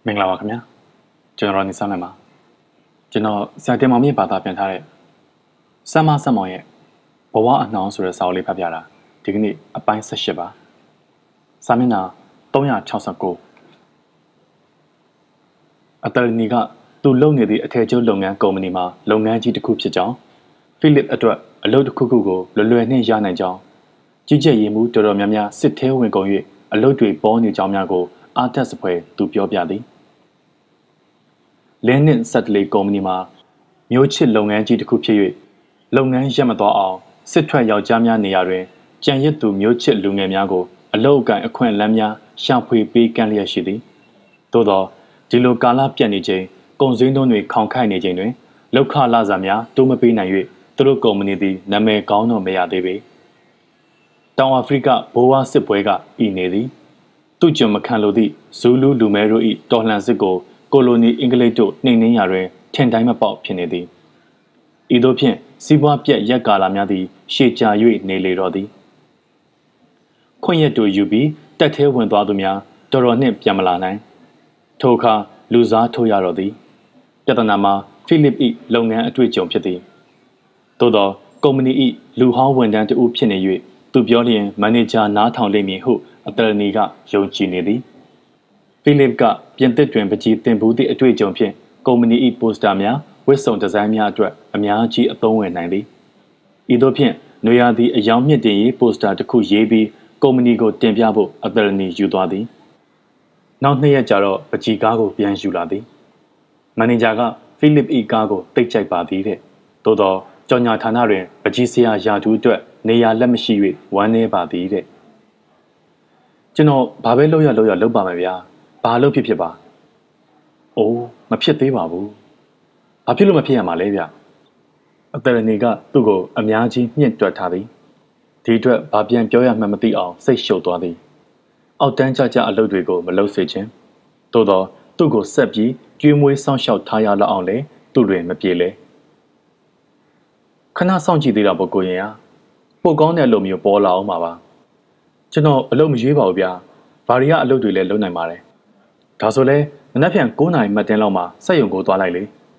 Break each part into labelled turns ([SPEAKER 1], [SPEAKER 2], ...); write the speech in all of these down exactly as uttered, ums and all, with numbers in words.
[SPEAKER 1] မင်္ဂလာပါခင်ဗျာကျွန်တော်နေဆမ်းလိုက်ပါကျွန်တော်ဆရာတင်မောင်မြင့်ဘာသာပြန်ထားတဲ့စမ်းမဆက်မောင်ရဲ့ဘဝအနှောင်းဆိုတဲ့စာအုပ်လေးဖတ်ပြတာဒီကနေ့အပိုင်း၁၈ပါစာမျက်နှာ၃၆၉အတလနီကသူလုပ်နေသည့်အထည်ချုပ်လုပ်ငန်းကုမ္ပဏီမှာလုပ်ငန်းကြီးတစ်ခုဖြစ်ကြောင်းဖိလစ်အတွက်အလုပ်တစ်ခုခုကိုလွယ်လွယ်နှင့်ရနိုင်ကြောင်းကြီးကြပ်ရေးမှုတော်တော်များများစစ်ထဲဝင်ကုန်၍အလုပ်တွေပေါ်နေကြောင်းများကိုအားတက်စပွဲသူပြောပြသည်လင်းနစ်ဆက်တလီကုမ္ပဏီမှာမျိုးချစ်လုပ်ငန်းကြီးတစ်ခုဖြစ်၍လုပ်ငန်းရပ်မသွားအောင်စစ်ထွက်ယောက်ျားများနေရာတွင်ကြံရစ်သူမျိုးချစ်လူငယ်များကိုအလုပ်အကန့်အခွင့်အလမ်းများရှာဖွေပေးကမ်းလျက်ရှိသည်သို့သောဒီလိုကာလပြတ်နေချိန်ကုန်စည်နှုန်းတွေခေါင်ခိုက်နေချိန်တွင်လောက်ခလာစာများတိုးမပေးနိုင်၍သူတို့ကုမ္ပဏီသည်နာမည်ကောင်းတော့မရသေးပေတောင်အာဖရိကဘိုးဝါစစ်ပွဲကဤနေသည်သူကြုံမခံလိုသည့်ဇူလူလူမဲတို့၏တော်လှန်စစ်ကိုကိုလိုနီအင်္ဂလိပ်တို့နှိမ်နင်းရာတွင်ထင်တိုင်းမပေါက်ဖြစ်နေသည်ဤသို့ဖြင့်စီးပွားပြက်ရက်ကာလများသည်ရှေ့ကြာ၍နေလေတော့သည်ခွင့်ရက်တို့ယူပြီးတက်သေးဝင်သွားသူများတော်တော်နှင့်ပြန်မလာနိုင်ထိုအခါလူစားထိုးရတော့သည်ပြဿနာမှာဖိလစ်၏လုပ်ငန်းအတွေ့အကြုံဖြစ်သည်သို့သောကုမ္ပဏီ၏လူဟောင်းဝန်ထမ်းတဦးဖြစ်နေ၍သူပြောလျင်မန်နေဂျာနားထောင်လိမ့်မည်ဟုအတလနီကယုံကြည်နေသည်ဖိလစ်ကပြင်သစ်တွင်ပကြီးတင်ဘူးသည့်အတွေ့အကြုံဖြင့်ကုမ္ပဏီ၏ပိုစတာများဝတ်စုံဒီဇိုင်းများအတွက်အများကြီးအသုံးဝင်နိုင်သည်ဤသို့ဖြင့်နွေရာသီအယောင်မြင့်တင်ရေးပိုစတာတစ်ခုရေးပြီးကုမ္ပဏီကိုတင်ပြဖို့အတလနီယူသွားသည်နောက်နှစ်ရက်ကြာတော့ပကြီးကားကိုပြန်ယူလာသည်မန်နေဂျာကဖိလစ်၏ကားကိုတိတ်ကြိုက်ပါသည်တဲ့သို့သောကြော်ညာဌာနတွင်ပကြီးဆရာယာတူးအတွက်နေရာလက်မရှိ၍ဝမ်းနည်းပါသည်တဲ့ကျွန်တော်ဘာပဲလုပ်ရလုပ်ရလုပ်ပါမယ်ဗျာဘာလုပ်ဖြစ်ဖြစ်ပါအိုးမဖြစ်သေးပါဘူးဘာဖြစ်လို့မဖြစ်ရမှာလဲဗျအတရနေကသူ့ကိုအများကြီးမြင့်တွက်ထားသည်ဒီအတွက်ဘာပြန်ပြောရမှန်းမသိအောင်စိတ်ရှုပ်သွားသည်အောက်တန်းကြကြအလုပ်တွေကိုမလုပ်စေခြင်းသို့သောသူ့ကိုဆက်ပြီးကျွေးမွေးစောင့်ရှောက်ထားရလောက်အောင်လဲသူ့တွင်မပြေလဲခဏစောင့်ကြည့်သေးတာပေါ့ကိုရင်ဟာပိုကောင်းတဲ့အလုပ်မျိုးပေါ်လာအောင်ပါပါကျွန်တော်အလုပ်မရွေးပါဘူးဗျာဘာရီကအလုပ်တွေလည်းလုပ်နိုင်ပါတယ်ဒါဆိုလဲမနက်ဖြန်၉နာရီမှတ်တင်းလောက်မှာစက်ရုံကိုသွားလိုက်လေ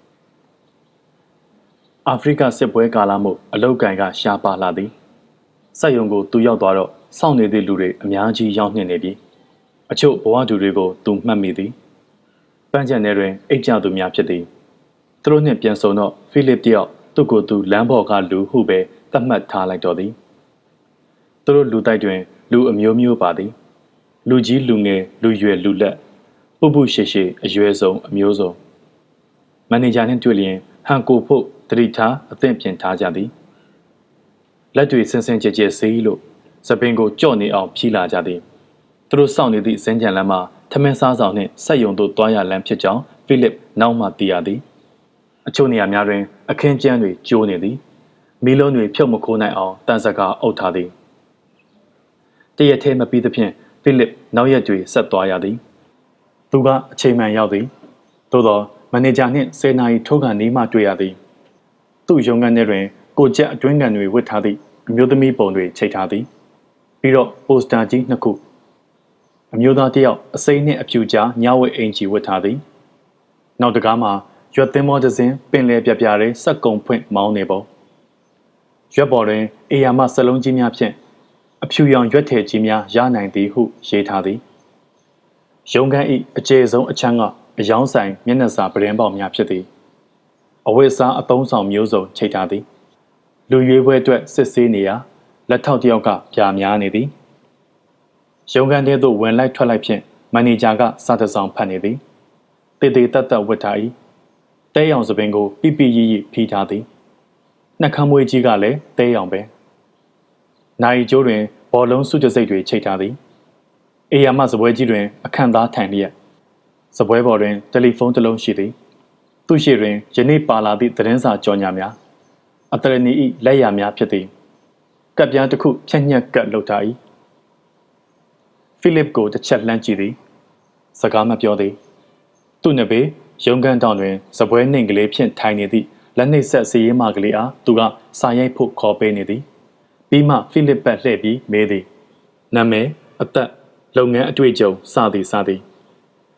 [SPEAKER 1] အာဖရိကစစ်ပွဲကာလမို့အလုပ်ကံကရှားပါလာသည်စက်ရုံကိုသူရောက်သွားတော့စောင့်နေသည့်လူတွေအများကြီးရောက်နှင့်နေပြီအချို့ဘဝတူတွေကိုသူမှတ်မိသည်ပန်းချန်ထဲတွင်အိတ်ကြသူများဖြစ်သည်သူတို့နှင့်ပြန်ဆုံတော့ဖိလစ်တယောက်သူ့ကိုယ်သူလမ်းပေါ်ကလူဟုပဲသတ်မှတ်ထားလိုက်တော့သည်သူတို့လူတိုက်တွင်လူအမျိုးမျိုးပါသည်လူကြီးလူငယ်လူရွယ်လူလက်ပုပ်ပုရှေရှေအရွယ်ဆုံးအမျိုးစုံမန်နေဂျာနှင့်တွေ့လျင်ဟန်ကိုဖို့တတိထားအသင့်ပြင်ထားကြသည်လက်တွေဆင်းဆင်းကြဲကြဲစေးလို့စပင်ကိုကြော့နေအောင်ဖြီးလာကြသည်သူတို့စောင့်နေသည့်ဇင်းကြံလမ်းမှာထမင်းစားဆောင်နှင့်ဆက်ယုံတို့တွားရလမ်းဖြစ်ကြောင်းဖိလစ်နောက်မှသိရသည်အချို့နေရာများတွင်အခင်းကျန်းတွေကျိုးနေသည်မီးလုံးတွေဖြုတ်မခိုးနိုင်အောင်တန်စကာအုပ်ထားသည်တရက်ထဲမပြီးသဖြင့်ဖိလစ်နောက်ရက်တွေဆက်သွားရသည်သူကအချိန်မှန်ရောက်သည်သို့သောမန်နေဂျာနှင့်ဆယ်နာရီထိုးကနေမှတွေ့ရသည်သူ့ရုံးခန်းထဲတွင်ကိုကြက်အတွင်းကန်တွေဝတ်ထားသည့်အမျိုးသမီးပုံတွေချိတ်ထားသည်ပြီးတော့ပိုစတာကြီးနှစ်ခုအမျိုးသားတစ်ယောက်အစိမ်းနှင့်အဖြူကြားညဝတ်အင်ဂျီဝတ်ထားသည်နောက်တကားမှာရွက်သင်းမောတစ်စင်းပင်လယ်ပြပြတဲ့စက်ကုံဖွင့်မောင်းနေပုံရွက်ပေါ်တွင်အေယာမစလုံးကြီးများဖြင့်အဖြူရောင်ရွက်ထည်ကြီးများရနိုင်သည်ဟုရေးထားသည်ရုံးခန်း၏အကျယ်ဆုံးအချမ်းကအယောင်းဆိုင်မျက်နှာစာပရင်းပေါက်များဖြစ်သည်အဝတ်အစားအသုံးဆောင်မျိုးစုံချိတ်ထားသည်လူရွေးပွဲအတွက်စစ်ဆေးနေရာလက်ထောက်တစ်ယောက်ကပြာများနေသည်ရုံးခန်းထဲသို့ဝင်လိုက်ထွက်လိုက်ဖြင့်မန်နေဂျာကစာတစောင်ဖတ်နေသည်တေတေတတ်တတ်ဝတ်ထား၏တဲရောင်စပင်ကိုပိပိရီရီဖီးထားသည်နှက်ခမ်းမွေးကြီးကလည်းတဲရောင်ပဲနိုင်ကျိုးတွင်ဘောလုံးစုကြစိတ်တွေချိတ်ထားသည်အေယာမစပွဲကြီးတွင်အခန့်သားထိုင်လျက်စပွဲပေါ်တွင်တယ်လီဖုန်းတစ်လုံးရှိသည်သူရှိတွင်ယနေ့ပါလာသည့်သတင်းစာကြော်ညာများအတရနီ၏လက်ရာများဖြစ်သည်ကပ်ပြားတစ်ခုဖြက်ညက်ကပ်လုပ်ထား၏ဖိလစ်ကိုတစ်ချက်လှမ်းကြည့်သည်စကားမပြောသည်သူ့နှစ်ပေရုံးခန်းတောင်တွင်စပွဲနှိမ်ကလေးဖြင့်ထိုင်နေသည့်လက်နှိပ်ဆက်စီရေးမကလေးအားသူကစာရိုက်ဖို့ခေါ်ပေးနေသည်ပြီးမှဖိလစ်ပတ်လှည့်ပြီးမေးသည်နာမည်အသက်လုပ်ငန်းအတွေ့အကြုံစသည်စသည်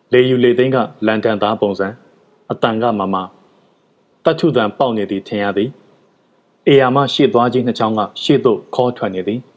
[SPEAKER 1] လေယူလေသိန်းကလန်တန်သားပုံစံအတန်ကမမတတ်ထုတန်ပေါက်နေသည်ထင်ရသည်အေယာမရှေ့သွားခြင်းနှစ်ချောင်းကရှေ့သို့ခေါ်ထွက်နေသည်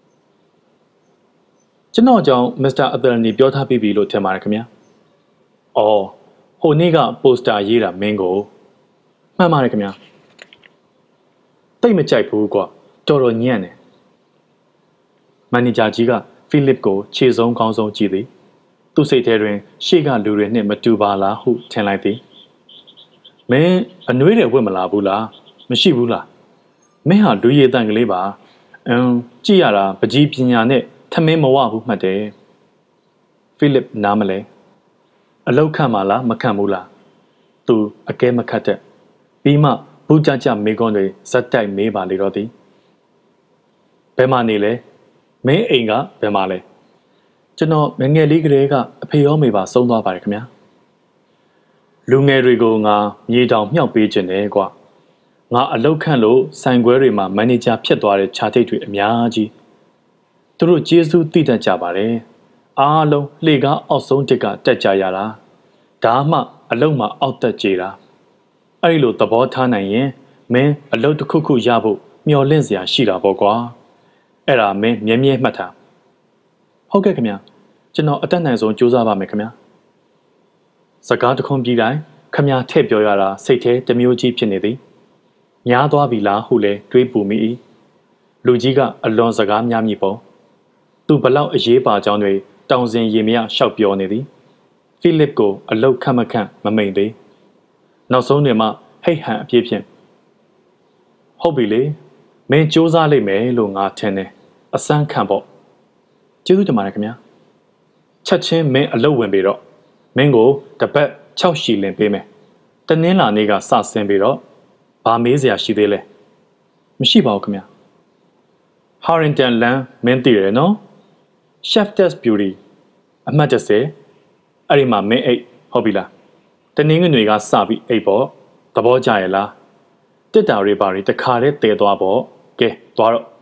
[SPEAKER 1] ကျွန်တော်ကြောင့်မစ္စတာအသက်နီပြောထားပြီးပြီလို့ထင်ပါတယ်ခင်ဗျာ။အော်ဟိုနေ့ကပိုစတာရေးတာမင်းကိုမှန်ပါတယ်ခင်ဗျာ။တိတ်မကြိုက်ဘူးကွာတော်တော်ညံ့တယ်။မန်နေဂျာကြီးကဖိလစ်ကိုခြေစုံကောင်းဆုံးကြည့်သည်။သူ့စိတ်ထဲတွင်ရှေ့ကလူတွေနှင့်မတူပါလားဟုထင်လိုက်သည်။မင်းအနှွေးတွေဝတ်မလာဘူးလားမရှိဘူးလားမင်းဟာလူရည်တန်ကလေးပါအင်းကြည့်ရတာပကြီးပညာနဲ့ထမင်းမဝဘူးမှတ်တယ်ဖိလစ်နားမလဲအလောက်ခံပါလားမခံဘူးလားသူအကဲမခတ်တဲ့ပြီးမှဘူးကြကြမေကွန်းတွေဇက်တိုက်မေးပါလေတော့သည်ဘယ်မှာနေလဲမင်းအိမ်ကဘယ်မှာလဲကျွန်တော်ငငယ်လေးကလေးကအဖေရောမေပါဆုံးသွားပါတယ်ခင်ဗျာလူငယ်တွေကိုငါမြေတောင်မြှောက်ပေးခြင်းတယ်ကွာငါအလောက်ခန့်လို့ဆိုင်ခွဲတွေမှာမန်နေဂျာဖြစ်သွားတဲ့ခြားထိတ်တွေအများကြီးသူတို့ကျေးဇူးတည်တတ်ကြပါတယ်အားလုံးလှေကားအောက်ဆုံးတစ်ကတက်ကြရတာဒါမှအလောက်မှာအောက်တက်ကြတာအဲ့လိုသဘောထားနိုင်ရင်မင်းအလောက်တစ်ခုခုရဖို့မျှော်လင့်စရာရှိတာပေါ့ကွာအဲ့ဒါမင်းမြဲမြဲမှတ်ထားဟုတ်ကဲ့ခင်ဗျာကျွန်တော်အတက်နိုင်ဆုံးကြိုးစားပါမယ်ခင်ဗျာစကားတခွန်းပြီးတိုင်းခင်ဗျာထည့်ပြောရတာစိတ်ထဲတမျိုးကြီးဖြစ်နေသည်များသွားပြီလားဟုလဲတွေးပူမိ၏လူကြီးကအလွန်စကားများမိပုံသူဘလောက်အရေးပါကြောင်းတွေတောင်စင်ရေမရရှောက်ပြောနေသည်ဖိလစ်ကိုအလုတ်ခတ်မခန့်မမိန်သေးနောက်ဆုံးတွင်မှဟိတ်ဟန်အပြည့်ဖြင့်ဟုတ်ပြီလေမင်းစူးစမ်းလိုက်မယ်လို့ငါထင်တယ်အစမ်းခံပေါ့ကျေးဇူးတင်ပါတယ်ခင်ဗျာချက်ချင်းမင်းအလုတ်ဝင်ပြီတော့မင်းကိုတပတ်၆ရှီလင်ပေးမယ်တနင်္လာနေ့ကစဆင်းပြီးတော့ဘာမေးစရာရှိသေးလဲမရှိပါဘူးခင်ဗျာဟာရင်တန်လန်မင်းသိတယ်နော် Chef Test Beauty အမှတ်တစ်ဆယ်အဲ့ဒီမှာမင်းအိတ်ဟုတ်ပြီလားတနင်္ဂနွေကစပြီးအိတ်ပေါ့သဘောကျရဲ့လားတစ်တာတွေပါတွေတခါတည်းတည်သွားပေါ့ကဲသွားတော့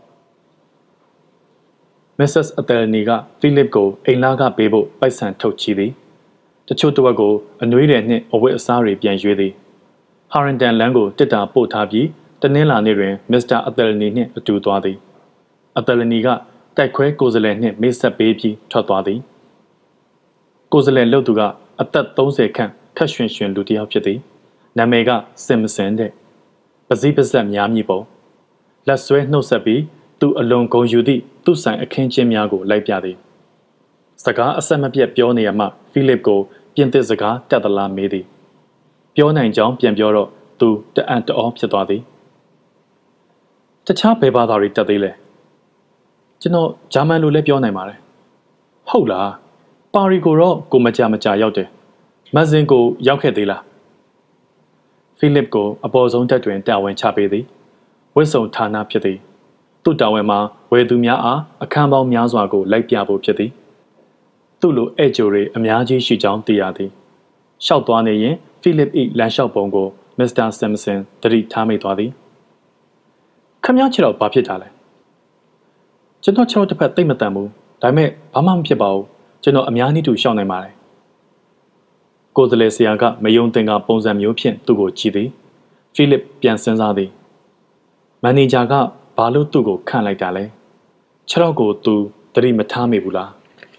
[SPEAKER 1] Missus Athelney ကဖိလစ်ကိုအိမ်လာကပေးဖို့ပိုက်ဆံထုတ်ချီသည်တချို့တစ်ဝက်ကိုအနှွေးတွေနှင့်အဝတ်အစားတွေပြန်ရွေးသည်ဟာရင်တန်လန်ကိုတစ်တာပို့ထားပြီးတနင်္လာနေ့တွင်မစ္စတာအသက်လနီနှင့်အတူသွားသည်အသက်လနီကတိုက်ခွဲကိုယ်စားလှယ်နှင့်မိတ်ဆက်ပေးပြီးထွက်သွားသည်ကိုယ်စားလှယ်လုပ်သူကအသက်သုံးဆယ်ခန့်ခက်ရွှင်ရွှင်လူတစ်ယောက်ဖြစ်သည်နာမည်ကစင်မစင်တဲ့ပစည်းပစက်များမြည်ပုံလက်ဆွဲနှုတ်ဆက်ပြီးသူအလွန်ဂုဏ်ယူသည့်သူ့ဆိုင်အခင်းချင်းများကိုလိုက်ပြသည်စကားအဆက်မပြတ်ပြောနေရမှဖိလစ်ကိုပြင်သစ်စကားတက်သလားမေးသည်ပြောနိုင်ကြောင်းပြန်ပြောတော့သူတအံ့တအောဖြစ်သွားသည်တခြားဘယ်ဘာသာတွေတက်သေးလဲကျွန်တော်ဂျာမန်လိုလည်းပြောနိုင်ပါတယ်ဟုတ်လားပါရီကိုတော့ကိုမကြမကြရောက်တယ်မတ်ဇင်ကိုရောက်ခဲ့သေးလားဖိလစ်ကိုအပေါ်ဆုံးတက်တွင်တာဝန်ချပေးသည်ဝစ်စုံဌာနဖြစ်သည်သူ့တာဝန်မှာဝယ်သူများအားအခန်းပေါင်းများစွာကိုလိုက်ပြဖို့ဖြစ်သည်သူ့လိုဧည့်ကြိုတွေအများကြီးရှိကြောင်းသိရသည်ရှောက်သွားနေရင်ဖိလစ်၏လမ်းလျှောက်ပုံကိုမစ္စတာဆမ်မစင်တတိထားမိသွားသည်ခမည်းချစ်တော့ဘာဖြစ်တာလဲကျွန်တော်ချောတစ်ဖက်သိမ့်မတန်ဘူးဒါပေမဲ့ဘာမှမဖြစ်ပါဘူးကျွန်တော်အများကြီးတူရှောက်နိုင်ပါတယ်ကိုယ်စလဲဆရာကမယုံသင်္ကာပုံစံမျိုးဖြင့်သူ့ကိုကြည့်သည်ဖိလစ်ပြန်စဉ်းစားသည်မန်နေဂျာကဘာလို့သူ့ကိုခန့်လိုက်တာလဲခြေတော့ကိုသူတတိမထားမိဘူးလား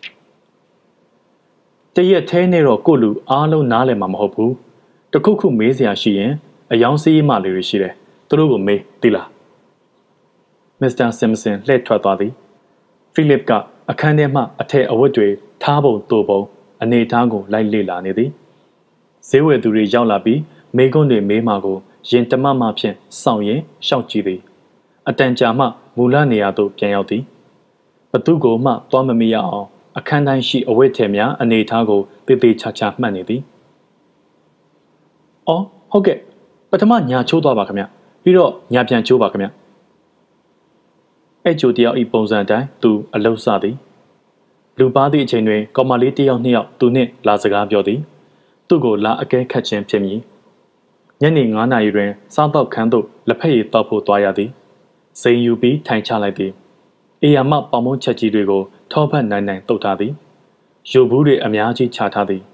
[SPEAKER 1] တရက်သေးနေတော့ကိုလူအားလုံးနားလည်မှာမဟုတ်ဘူးတခုခုမေးစရာရှိရင်အယောင်စီးမလေးတွေရှိတယ်သူတို့ကိုမေးသိလားမစ္စတာဆင်မစင်လှည့်ထွက်သွားသည်ဖိလစ်ကအခန်းထဲမှအထက်အဝတ်တွေထားပုံတိုးပုံအနေထားကိုလိုက်လေ့လာနေသည်ဈေးဝယ်သူတွေရောက်လာပြီးမေကွန်းတွေမေးမှကိုရင်တမမဖြင့်စောင့်ရင်ရှောက်ကြည့်သည်အတန်ကြာမှမူလနေရာသို့ပြန်ရောက်သည်ဘသူကိုမှသွားမမိရအောင်အခန်းတိုင်းရှိအဝတ်ထည်များအနေထားကိုတေးသေးချာချာမှတ်နေသည်အော်ဟုတ်ကဲ့ပထမညာချိုးသွားပါခင်ဗျပြီးတော့ညာပြန်ချိုးပါခင်ဗျအဲ့ကျိုတယောက်ဤပုံစံတိုင်းသူအလုစသည်လူပါသည့်အချိန်တွင်ကောင်မလေးတယောက်နှစ်ယောက်သူနှင့်လာစကားပြောသည်သူ့ကိုလာအကဲခတ်ခြင်းဖြစ်မည်ညနေငါးနာရီတွင်စားတော့ခန်းသို့လက်ဖက်ရည်တောက်ဖို့သွားရသည်စိန်ယူပြီးထိုင်ချလိုက်သည်အေယာမပေါမုံချက်ကြီးတွေကိုထောဖက်နိုင်နိုင်တုတ်ထားသည်ရုပ်ဘူးတွေအများကြီးချထားသည်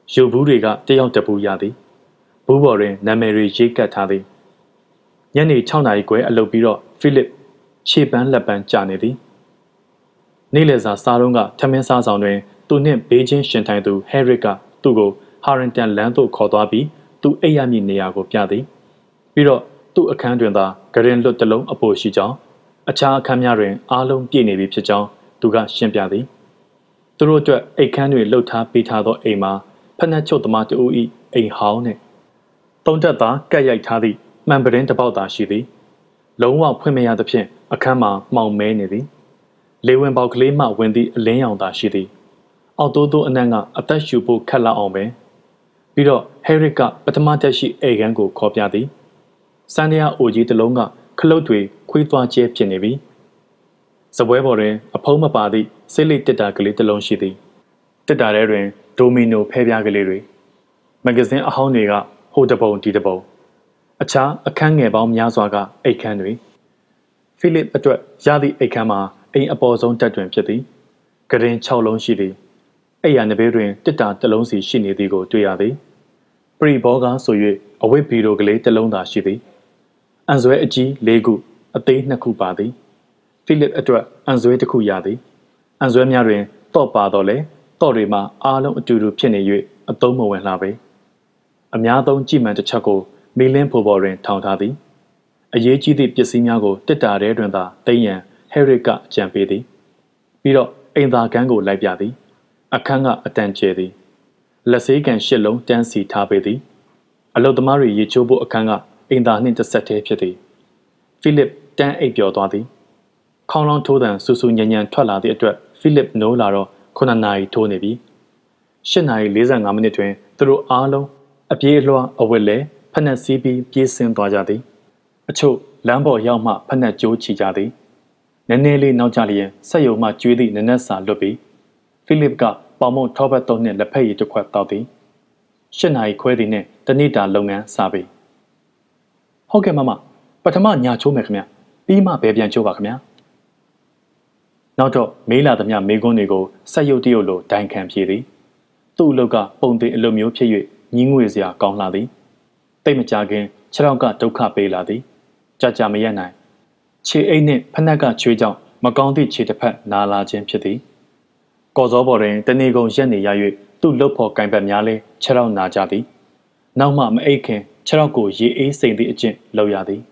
[SPEAKER 1] ရုပ်ဘူးတွေကတယောက်တပူရသည်ဘူးပေါ်တွင်နာမည်တွေရေးကပ်ထားသည်ညနေ၆နာရီခွဲအလုပ်ပြီးတော့ဖိလစ်ခြေပန်းလက်ပန်းကြာနေသည်နေ့လယ်စာစားတော့ကထမင်းစားဆောင်တွင်သူနှင့်ဘေးချင်းရှင်ထိုင်သူဟဲရစ်ကသူ့ကိုဟာရင်တန်လမ်းသို့ခေါ်သွားပြီးသူအိပ်ရမည့်နေရာကိုပြသည်ပြီးတော့သူ့အခန်းတွင်သာဂရင်လွတ်တစ်လုံးအပိုရှိကြောင်းအခြားအခန်းများတွင်အားလုံးပြည့်နေပြီဖြစ်ကြောင်းသူကရှင်းပြသည်သူတို့အတွက်အိတ်ခမ်းတွေလှုပ်ထားပေးထားသောအိမ်မှာဖက်နှက်ချုပ်သမားတဦး၏အိမ်ဟောင်းနှင့်သုံးတက်သာကက်ရိုက်ထားသည့်မှန်ပရင်တစ်ပေါက်သာရှိသည်လုံးဝဖွင့်မရသဖြင့်အခန်းမှာမှောင်မဲနေသည်လေဝင်ပေါက်ကလေးမှဝင်သည့်အလင်းရောင်သာရှိသည်အောက်တိုးတိုးအနံ့ကအသက်ရှူဖို့ခက်လောက်အောင်ပဲပြီးတော့ဟဲရစ်ကပထမတက်ရှိအိမ်ခန်းကိုခေါ်ပြသည်စန္ဒယာအိုကြီးတစ်လုံးကခလုတ်တွေခွေးသွားကျဲဖြစ်နေပြီစပွဲပေါ်တွင်အဖုံးမပါသည့်စိတ်လိတစ်တာကလေးတစ်လုံးရှိသည်တစ်တာထဲတွင်ဒိုမီနိုဖဲပြားကလေးတွေမဂ္ဂဇင်းအဟောင်းတွေကဟိုတပုံဒီတပုံအခြားအခန်းငယ်ပေါင်းများစွာကအိတ်ခမ်းတွေဖိလစ်အတွက်ရသည့်အိတ်ခမ်းမှာအိမ်အပေါ်ဆုံးတက်တွင်ဖြစ်သည်ဂရင်၆လုံးရှိသည်အိယာနဘေးတွင်တစ်တာတစ်လုံးစီရှိနေသည်ကိုတွေ့ရသည်ပရိဘောကဆို၍အဝိဘီရိုကလေးတစ်လုံးသာရှိသည်အန်ဆွဲအကြီး၄ခုအသေး၂ခုပါသည်ဖိလစ်အတွက်အန်ဆွဲတစ်ခုရသည်အန်ဆွဲများတွင်တော့ပါတော့လေတော့တွေမှာအားလုံးအတူတူဖြစ်နေ၍အသုံးမဝင်လှပေအများသုံးကြည်မှန်တစ်ချက်ကိုမီလင်းဖိုပေါ်တွင်ထောင်ထားသည်အရေးကြီးသည့်ပစ္စည်းများကိုတစ်တာထဲတွင်သာတိမ့်ရန်ဟဲရစ်ကအကြံပေးသည်ပြီးတော့အိမ်သာကန်းကိုလိုက်ပြသည်အခန်းကအတန်ကျဲသည်လက်ဆေးကန်ရှစ်လုံးတန်းစီထားပေးသည်အလုတ်သမားတွေရေချိုးဖို့အခန်းကအိမ်သာနှင့်တစ်ဆက်တည်းဖြစ်သည်ဖိလစ်တန်းအိပ်ပျော်သွားသည်ခေါင်းလောင်းထိုးတံဆူဆူညံညံထွက်လာသည့်အတွက်ဖိလစ်နိုးလာတော့ခုနှစ်နာရီထိုးနေပြီရှစ်နာရီလေးဆယ်ငါမိနစ်တွင်သူတို့အားလုံးအပြေးအလွှားအဝတ်လဲဖက်နှက်စီးပြီးပြေးဆင်းသွားကြသည်အချို့လမ်းပေါ်ရောက်မှဖက်နှက်ကြိုးချီကြသည်နည်းနည်းလေးနောက်ကျလျင်ဆက်ယုံမှကျွေးသည့်နနက်စာလွတ်ပြီးဖိလစ်ကပေါမုံထောပတ်သုံးနှင့်လက်ဖက်ရည်တစ်ခွက်တောက်သည်ရှစ်နာရီခွဲသည်နှင့်တနေ့တာလုပ်ငန်းစပြီဟုတ်ကဲ့မမပထမညာချိုးမယ်ခင်ဗျပြီးမှဘယ်ပြန်ချိုးပါခင်ဗျနောက်တော့မေးလာသမျှမေးခွန်းတွေကိုဆက်ရုပ်တရုပ်လိုဒိုင်ခံဖြေသည်သူ့အလုပ်ကပုံသေးအလုပ်မျိုးဖြစ်၍ညင်းငွေစရာကောင်းလာသည်တိတ်မကြခင်ခြေထောက်ကဒုက္ခပေးလာသည်ကြာကြာမရက်နိုင်ခြေအိတ်နှင့်ဖက်နှက်ကချွေးကြောင့်မကောင်းသည့်ခြေတစ်ဖက်နာလာခြင်းဖြစ်သည်ကော်စောပေါ်တွင်တနေကုန်ရက်နေရ၍သူ့လှုပ်ဖို့ကင်ပတ်များလဲခြေထောက်နာကြသည်နောက်မှမအိတ်ခင်ခြေထောက်ကိုရေအေးစိမ်သည့်အကျင့်လုပ်ရသည်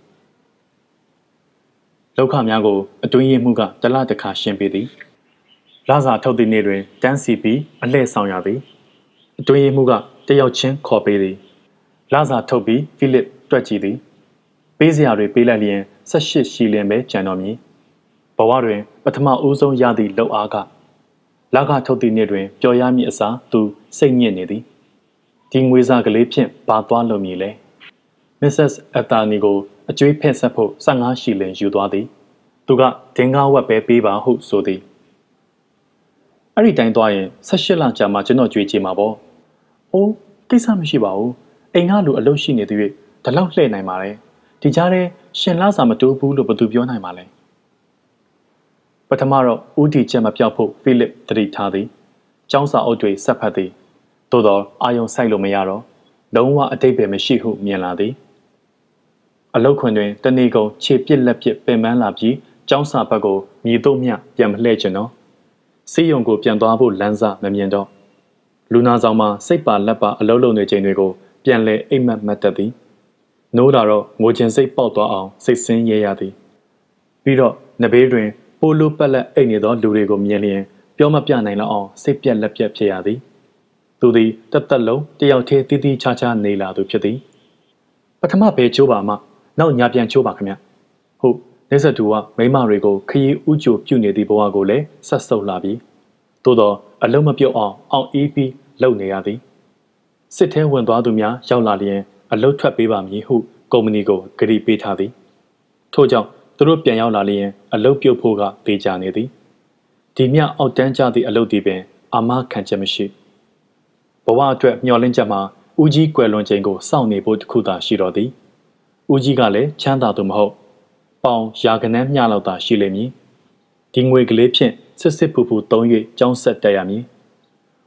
[SPEAKER 1] လောက်ခများကိုအတွင်းရမှုကတလတစ်ခါရှင်းပေးသည်လစာထုတ်သည့်နေ့တွင်တန်းစီပြီးအလှည့်ဆောင်ရသည်အတွင်းရမှုကတယောက်ချင်းခေါ်ပေးသည်လစာထုတ်ပြီးဖိလစ်တွက်ကြည့်သည်ပေးစရာတွေပေးလိုက်လျင်၁၈ရှီလင်ပဲကျန်တော်မည်ဘဝတွင်ပထမဦးဆုံးရသည့်လောက်အားကလကထုတ်သည့်နေ့တွင်ပျော်ရမည့်အစားသူစိတ်ညစ်နေသည်ဒီငွေစာကလေးဖြင့်ဘာသွားလုပ်မည်လဲမစ္စစ်အက်တာနီကိုအကျွေးဖက်ဆက်ဖို့၁၅ရှီလင်ယူသွားသည်သူကဒင်္ဂါဝက်ပဲပေးပါဟုဆိုသည်အဲ့ဒီတိုင်းသွားရင်၁၈လကြာမှကျွန်တော်ကြွေးချေမှာပေါ့အိုးကိစ္စမရှိပါဘူးအိမ်ကလူအလုပ်ရှိနေသေး၍ဒီလောက်လှည့်နိုင်ပါတယ်ဒီကြားထဲရှင်လာစာမတိုးဘူးလို့ဘယ်သူပြောနိုင်မှာလဲပထမတော့ဦးတီချက်မပြောက်ဖို့ဖိလစ်တတိထားသည်ကျောင်းစာအုပ်တွေဆက်ဖတ်သည်သို့တော့အာယုံဆိုင်လို့မရတော့လုံးဝအတိတ်ပဲမရှိဟုမြင်လာသည်အလုတ်ခွင်တွင်တနေကုန်ခြေပစ်လက်ပစ်ပင်ပန်းလာပြီးကျောင်းစာဘက်ကိုမြည်တို့မြပြန်မလှည့်ချင်တော့စီးရုံကိုပြန်သွားဖို့လမ်းစာမမြင်တော့လူနာဆောင်မှာစိတ်ပါလက်ပါအလုံးလုံးနေချိန်တွေကိုပြန်လဲအိမ်မက်မတ်တက်သည်နိုးလာတော့ငိုချင်စိတ်ပေါက်သွားအောင်စိတ်ဆင်းရဲရသည်ပြီးတော့နဘေးတွင်ပိုလိုပက်လက်အိတ်နေသောလူတွေကိုမြင်လျင်ပြောမပြနိုင်လောက်အောင်စိတ်ပြက်လက်ပြက်ဖြစ်ရသည်သူသည်တသက်လုံးတယောက်တည်းတီးတီးခြားခြားနေလာသူဖြစ်သည်ပထမဘယ်ချိုးပါမှနောက်ညာပြန်ချိုးပါခင်ဗျဟုတ်နေဆက်သူကမိမတွေကိုခရီးဥကြိုပြုတ်နေသည့်ဘဝကိုလည်းဆက်ဆုပ်လာပြီးသို့တော့အလုံးမပြုတ်အောင်အောင်အေးပြီးလှုပ်နေရသည်စစ်ထဲဝင်သွားသူများရောက်လာလျင်အလုတ်ထွက်ပေးပါမည်ဟုကုမ္ပဏီကိုဂရီပေးထားသည်ထို့ကြောင့်သူတို့ပြန်ရောက်လာလျင်အလုတ်ပြုတ်ဖို့ကပေးကြနေသည်ဒီမြအောက်တန်းကျသည့်အလုတ်ဒီပင်အာမခံချက်မရှိဘဝအတွက်မျှော်လင့်ချက်မှာဦးကြီးကွယ်လွန်ချိန်ကိုစောင့်နေဖို့တခုသာရှိတော်သည်ဦးကြီးကလည်းချမ်းသာသူမဟုတ်ပေါင်ရာကနန်းမျှလောက်သာရှိလိမ့်မည်ဒီငွေကလေးဖြင့်စစ်စစ်ဖူဖူသုံး၍ကျောင်းဆက်တက်ရမည်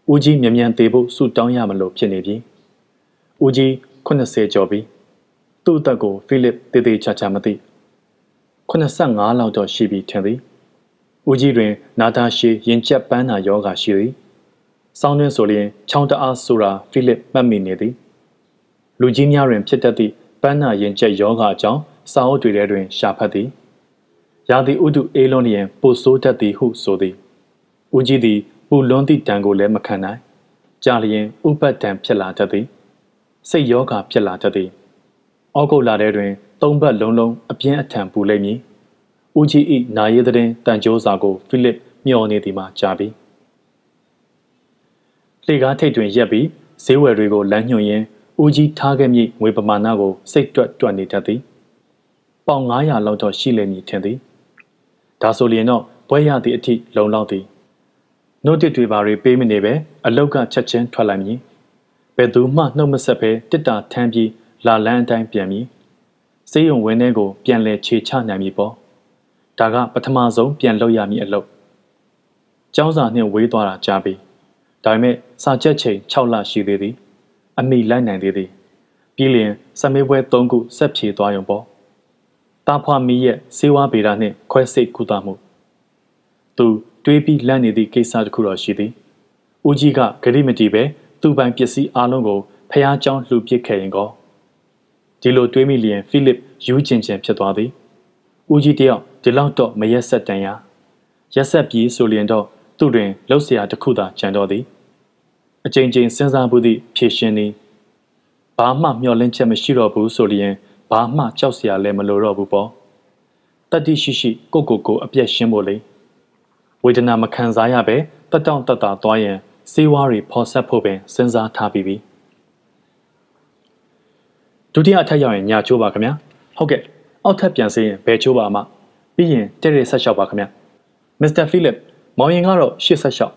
[SPEAKER 1] ဦးကြီးမြန်မြန်သေးဖို့ဆူတောင်းရမလို့ဖြစ်နေပြီဦးကြီးခုနှစ်ဆယ်ကျော်ပြီသူ့အသက်ကိုဖိလစ်တေးသေးချာချာမသိခုနှစ်ဆယ့်ငါးလောက်တော့ရှိပြီထင်သည်ဦးကြီးတွင်နာတာရှည်ရင်ကျက်ပန်းနာယောဂါရှိသည်စောင်းတွင်ဆိုလျင်ချောင်းတအားဆိုတာဖိလစ်မှတ်မိနေသည်လူကြီးများတွင်ဖြစ်တတ်သည့်ပန်းနာရင်ကျက်ယောဂါအကြောင်းစာအုပ်တွေထဲတွင်ရှာဖတ်သည်ရာသီဥတုအေးလွန်းလျင်ပိုဆိုးတတ်သည်ဟုဆိုသည်ဦးကြီးသည်ပူလွန်းသည့်တံကိုလည်းမခံနိုင်ကြာလျင်ဥပတ်တံဖြစ်လာတတ်သည်စိတ်ယောဂါဖြစ်လာတတ်သည်ဩဂုတ်လထဲတွင်သုံးဘက်လုံးလုံးအပြင်းအထန်ပူလိမ့်မည်ဦးကြီး၏နာရီသတင်းတန်ကြိုးစာကိုဖိလစ်မျှော်နေသည်မှာကြားပြီလှေကားထိပ်တွင်ရက်ပြီးဈေးဝယ်တွေကိုလမ်းညွှန်ရင်းဦးကြီးထားခဲ့မည့်ငွေပမာဏကိုစိတ်တွက်တွက်နေတတ်သည်ပေါင်ငါးရာလောက်တော့ရှိလိမ့်မည်ထင်သည်ဒါဆိုလျင်တော့ဘွဲရသည့်အထိလုံလောက်သည်နှုတ်တစ်တွေပါတွေပေးမနေပဲအလောက်ကချက်ချင်းထွက်လိုက်မည်ဘယ်သူမှနှုတ်မဆက်ပဲတစ်တာထမ်းပြီးလာလန်းအတိုင်းပြန်မည်စေးရုံဝင်းထဲကိုပြန်လဲခြေချနိုင်မည်ပေါ့ဒါကပထမဆုံးပြန်လုပ်ရမည်အလုပ်ကျောင်းစာနှင့်ဝေးသွားတာကြားပြီဒါပေမဲ့စာချက်ချိန်၆လရှိသေးသည်အမိလိုက်နိုင်သေးသည်ပြီးလျင်စမေးပွဲ၃ခုဆက်ဖြေသွားရုံပေါ့တာဖွာမီရဲ့စေဝါဗေဒနှင့်ခွဲစိတ်ကုသမှုသူတွေးပြီးလန့်နေသည့်ကိစ္စတစ်ခုတော့ရှိသည်ဦးကြီးကဂရိမတီပဲသူ့ပိုင်ပစ္စည်းအလုံးကိုဖျားเจ้าလှူပစ်ခဲ့ရင်ကောဒီလိုတွေးမိလျင်ဖိလစ်ယူးကျင်ကျင်ဖြစ်သွားသည်ဦးကြီးတယောက်ဒီလောက်တော့မရက်ဆက်တန်ရရက်ဆက်ပြီးဆိုလျင်တော့သူ့တွင်လှုပ်เสียတစ်ခုသာကြံတော့သည်အချိန်ချင်းစဉ်းစားမှုသည့်ဖြည့်ရှင်သည်ဘာမှမျှော်လင့်ချက်မရှိတော့ဘူးဆိုလျင်ဘာမှကြောက်เสียလည်းမလိုတော့ဘူးပေါ့တတိရှိရှိကိုကိုကိုအပြက်ရှင်းဖို့လေဝေဒနာမခံစားရပဲတက်တောင့်တက်တာသွားရင်စေးဝါးတွေဖော်ဆက်ဖို့ပင်စဉ်းစားထားပြီးပြီဒုတိယအထက်ရောက်ရင်ညာချိုးပါခင်ဗျာဟုတ်ကဲ့အောက်ထပ်ပြန်စေးရင်ဘယ်ချိုးပါမှပြီးရင်တဲ့တဲ့ဆက်လျှောက်ပါခင်ဗျာမစ္စတာဖိလစ်မောင်ရင်ကတော့ရှစ်ဆက်လျှောက်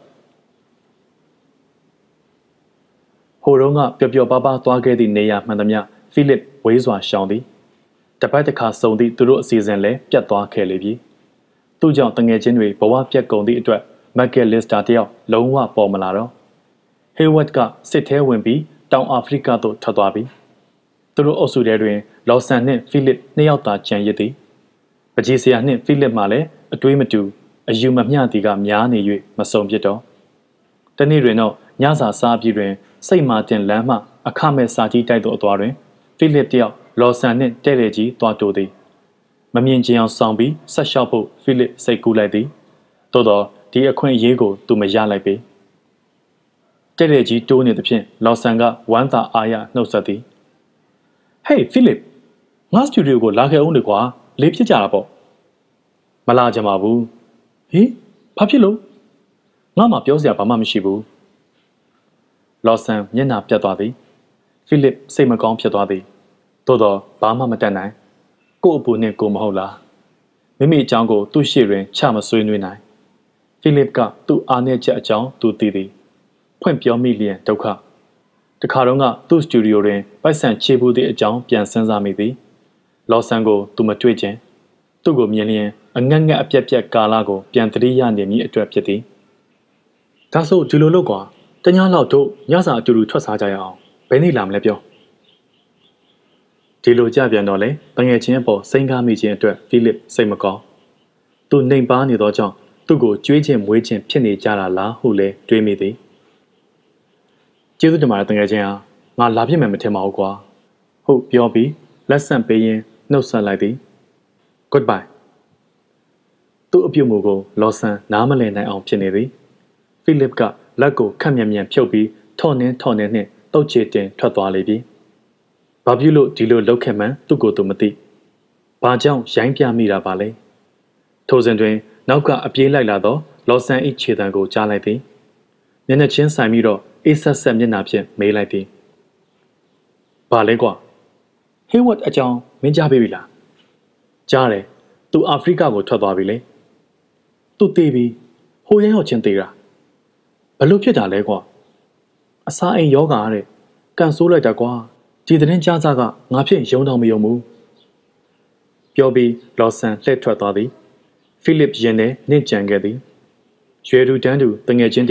[SPEAKER 1] ဟိုတုန်းကပျော်ပျော်ပါးပါးသွားခဲ့သည့်နေရာမှန်သမျှဖိလစ်ဝေးစွာရှောင်သည်တပတ်တစ်ခါစုံသည့်သူတို့အစီအစဉ်လည်းပြတ်သွားခဲ့လေပြီသူ့ကြောင့်တငယ်ချင်းတွေဘဝပြတ်ကုန်သည့်အတွက်မက်ကယ်လစ္စတာတယောက်လုံးဝပေါ်မလာတော့ဟေဝတ်ကစစ်ထဲဝင်ပြီးတောင်အာဖရိကသို့ထွက်သွားပြီသူတို့အုပ်စုထဲတွင်လော်ဆန်နှင့်ဖိလစ်နှစ်ယောက်သာကျန်ရစ်သည်ပကြီးစရာနှင့်ဖိလစ်မှလည်းအတွေးမတူအယူမမျှသည်ကများနေ၍မစုံပြစ်တော့တနေ့တွင်တော့ညစာစားပြီးတွင်စိတ်မာတင်လမ်းမှအခမဲ့စာကြီးတိုက်သို့အသွားတွင်ဖိလစ်တယောက်လော်ဆန်နှင့်တဲ့တဲ့ကြီးသွားတိုးသည်မမြင်ချင်အောင်ဆောင်ပြီးဆက်လျှောက်ဖို့ဖိလစ်စိတ်ကူးလိုက်သည်သို့တော့ဒီအခွင့်အရေးကိုသူမရလိုက်ပေတဲ့တဲ့ကြီးတိုးနေသဖြင့်လော်ဆန်ကဝမ်းသာအားရနှုတ်ဆက်သည်ဟေးဖိလစ်ငါစတူဒီယိုကိုလာခဲ့အောင်လေကွာလေးဖြစ်ကြတာပေါ့မလာကြပါဘူးဟေးဘာဖြစ်လို့ငါမှပြောစရာဘာမှမရှိဘူးလော်ဆန်မျက်နှာပြတ်သွားသည်ဖိလစ်စိတ်မကောင်းဖြစ်သွားသည်သို့တော့ဘာမှမတတ်နိုင်ကို့အပူနှင့်ကိုမဟုတ်လားမိမိအကြောင်းကိုသူ့ရှေ့တွင်ချမဆွေးနွေးနိုင်ဖိလစ်ကသူ့အားနည်းချက်အကြောင်းသူသိသည်ဖွင့်ပြောမိလျင်ဒုက္ခတခါတော့ကသူ့စတူဒီယိုတွင်ပိုက်ဆံချေပူသည့်အကြောင်းပြန်စဉ်းစားမိသည်လော်ဆန်ကိုသူမတွေ့ခြင်းသူ့ကိုမြင်လျင်အငတ်ငတ်အပြက်ပြက်ကာလကိုပြန်သတိရနေမည်အတွက်ဖြစ်သည်ဒါဆိုဒီလိုလုပ်ကွာတညလောက်တို့ညစာအတူတူထွက်စားကြရအောင်ဘယ်နေ့လာမလဲပြောဒီလိုကြပြန်တော့လေတငယ်ချင်းအပေါ်စိန်ကားမိခြင်းအတွက်ဖိလစ်စိတ်မကောင်းသူနှိမ်ပါနေသောကြောင့်သူ့ကိုကြွေးခြင်းမွေးခြင်းဖြစ်နေကြတာလားဟုလည်းတွေးမိသည်ကျေးဇူးတင်ပါတယ်တငယ်ချင်းဟာငါလာပြစ်မယ်မထင်ပါဘူးကွာဟုတ်ပြောပြီးလက်ဆန့်ပေးရင်းနှုတ်ဆက်လိုက်သည် Goodbye သူ့အပြုတ်မှုကိုလော်ဆန်နားမလည်နိုင်အောင်ဖြစ်နေသည်ဖိလစ်ကလက်ကိုခက်မြန်မြန်ဖြုတ်ပြီးထော်နှင်းထော်နှင်းနှင့်တုတ်ချေတင်ထွက်သွားလေပြီဘာဖြစ်လို့ဒီလိုလောက်ခဲ့မှန်းသူ့ကိုယ်သူမသိဘာကြောင့်ရိုင်းပြမိတာပါလဲထိုစဉ်တွင်နောက်ကအပြေးလိုက်လာသောလော်ဆန်၏ခြေတံကိုကြားလိုက်သည်မျက်နှာချင်းဆိုင်ပြီးတော့အေးဆက်ဆက်မျက်နှာဖြင့်မေးလိုက်သည်ဘာလဲကွာဟေးဝတ်အကြောင်းမင်းကြားပေးပြီလားကြားတယ်သူအာဖရိကကိုထွက်သွားပြီလေသူတေးပြီဟိုရဲဟောက်ချင်းတေးတာဘလို့ဖြစ်တာလဲကွာအစာအိမ်ယောဂါတဲ့ကန်ဆိုးလိုက်တာကွာဒီသတင်းကြားစားကငါဖြင့်ယုံတော်မယုံဘူးပြောပြီးလော်ဆန်လှည့်ထွက်သွားသည်ဖိလစ်ရင်ထဲနှင့်ကြံခဲ့သည်ရွယ်သူတန်းသူတငယ်ချင်းတယောက်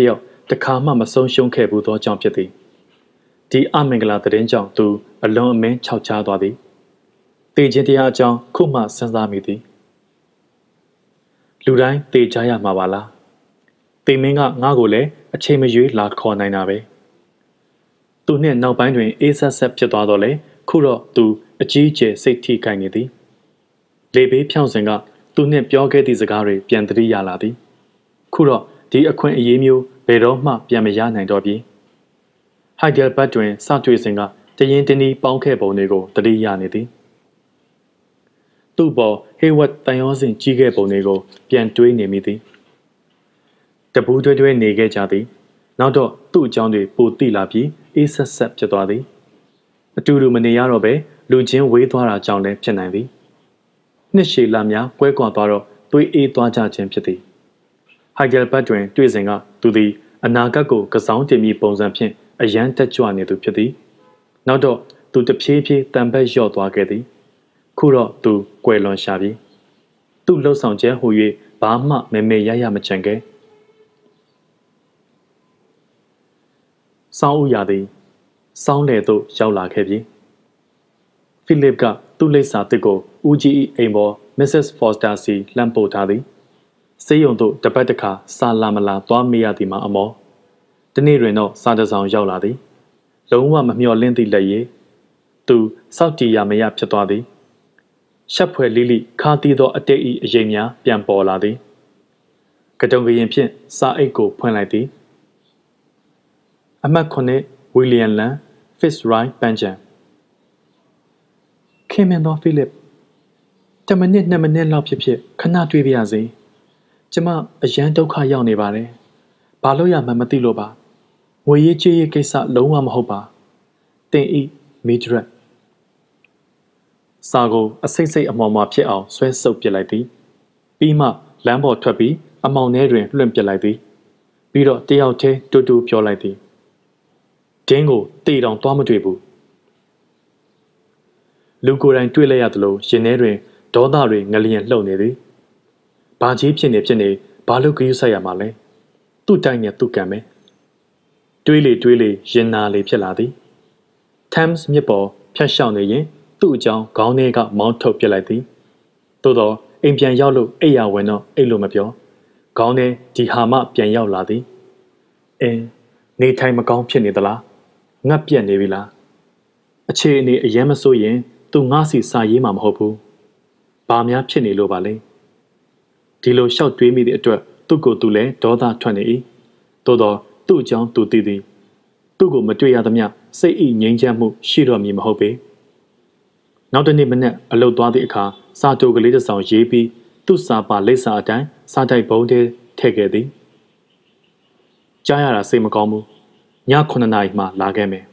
[SPEAKER 1] တခါမှမဆုံးရှုံးခဲ့ဘူးသောကြောင့်ဖြစ်သည်ဒီအမင်္ဂလာသတင်းကြောင့်သူအလွန်အမင်းခြောက်ခြားသွားသည်တေခြင်းတရားအကြောင်းခုမှစဉ်းစားမိသည်လူတိုင်းတေကြရမှာပါလားတေမင်းကငါ့ကိုလည်းအချိန်မရွေးလာခေါ်နိုင်တာပဲသူနှင့်နောက်ပိုင်းတွင်အေးဆက်ဆက်ဖြစ်သွားတော့လေခုတော့သူအကြီးအကျယ်စိတ်ထိခိုက်နေသည်လေဘေးဖြောင်းစဉ်ကသူနှင့်ပြောခဲ့သည့်စကားတွေပြန်သတိရလာသည်ခုတော့ဒီအခွင့်အရေးမျိုးဘယ်တော့မှပြန်မရနိုင်တော့ပြီဟိုက်ဒယ်ဘတ်တွင်စတွေ့စဉ်ကတရင်တနည်းပေါင်းခဲ့ပုံတွေကိုသတိရနေသည်သူ့ပေါ်ဟေးဝတ်တန်ရောစဉ်ကြီးခဲ့ပုံတွေကိုပြန်တွေးနေမိသည်တပူးတွဲတွဲနေခဲ့ကြသည်နောက်တော့သူ့အကြောင်းတွေပိုသိလာပြီးအေးဆက်ဆက်ဖြစ်သွားသည်အတူတူမနေရတော့ပဲလူချင်းဝေးသွားတာကြောင့်လည်းဖြစ်နိုင်သည်နှစ်ရှည်လများကွဲကွာသွားတော့သွေးအေးသွားကြခြင်းဖြစ်သည်ဟိုက်ဒယ်ဘတ်တွင်တွေ့စဉ်ကသူသည်အနာဂတ်ကိုကစားတင်မိပုံစံဖြင့်အယမ်းတက်ကြွနေသူဖြစ်သည်နောက်တော့သူတဖြည်းဖြည်းတံပတ်လျော့သွားခဲ့သည်ခုတော့သူကွယ်လွန်ရှာပြီသူ့လှုပ်ဆောင်ချက်ဟူ၍ဘာမှမဲမဲရရမချန်ခဲ့စောင်းဥရသည်စောင်းလေသို့ရောက်လာခဲ့ပြီဖိလစ်ကသူ့လိပ်စာတစ်ကိုဦးကြီး၏အိမ်ပေါ်မစ္စစ်ဖော်စတာစီလှမ်းပို့ထားသည်စေးရုံသို့တပတ်တစ်ခါစာလာမလာသွားမေးရသည်မှာအမောဒီနေ့တွင်တော့စာတစောင်ရောက်လာသည်လုံးဝမမျှော်လင့်သည့်လက်ရည်သူစောက်တီရမရဖြစ်သွားသည်ရှက်ဖွယ်လိလိခါတီးသောအတိတ်၏အရေးများပြန်ပေါ်လာသည်ကတုံကရင်ဖြင့်စာအိတ်ကိုဖွင့်လိုက်သည်အမှတ်ခုနှစ်ဝီလျံလန်ဖစ်ရိုင်းပန်ဂျန်ခင်မင်သောဖိလစ်တမနစ်နှစ်မိနစ်လောက်ဖြစ်ဖြစ်ခဏတွေ့ပြရစေကျမအရန်ဒုက္ခရောက်နေပါတယ်ဘာလို့ရမှမသိလို့ပါငွေရေးကြေးရေးကိစ္စလုံးဝမဟုတ်ပါတင်ဤမီဒရက်စာကိုအစိတ်စိတ်အမော်မော်ဖြစ်အောင်ဆွဲဆုပ်ပစ်လိုက်သည်ပြီးမှလမ်းပေါ်ထွက်ပြီးအမောင်ထဲတွင်လွှင့်ပစ်လိုက်သည်ပြီးတော့တယောက်တည်းတူတူပြောလိုက်သည်ဒင်းကိုတေတောင်သွားမတွေ့ဘူးလူကိုယ်တိုင်တွေ့လိုက်ရသလိုရင်ထဲတွင်ဒေါသတွေငလျင်လှုပ်နေသည်ဘာကြီးဖြစ်နေဖြစ်နေဘာလို့ဂရုစိုက်ရမှာလဲသူ့တိုင်းနဲ့သူ့ကံပဲတွေးလေတွေးလေရင်နာလေဖြစ်လာသည် Thames မြစ်ပေါ်ဖြတ်လျှောက်နေရင်သူ့အကြောင်းခေါင်းထဲကမောင်းထုတ်ပစ်လိုက်သည်သို့တော့အိမ်ပြန်ရောက်လို့အိပ်ရဝင်တော့အိပ်လို့မပြောခေါင်းထဲဒီဟာမှပြန်ရောက်လာသည်အင်းနေထိုင်မကောင်းဖြစ်နေသလားငတ်ပြက်နေပြီလားအခြေအနေအရင်မဆိုးရင်သူငါစီစာရေးမှာမဟုတ်ဘူးဘာများဖြစ်နေလို့ပါလဲဒီလိုရှောက်တွေးမိတဲ့အတွက်သူ့ကိုယ်သူလည်းဒေါသထွက်နေ၏သို့တော့သူ့အကြောင်းသူသိသည်သူ့ကိုမတွေ့ရသမျှစိတ်ဤငြိမ်းချမ်းမှုရှိတော့မည်မဟုတ်ပေနောက်တစ်နေ့မနေ့အလုပ်သွားသည့်အခါစာတိုကလေးတစ်စောင်ရေးပြီးသူ့စာပါလိပ်စာအတိုင်းစာတိုက်ဘုံထဲထည့်ခဲ့သည်ကြားရတာစိတ်မကောင်းဘူးညခုနှစ်နာရီမှလာခဲ့မယ်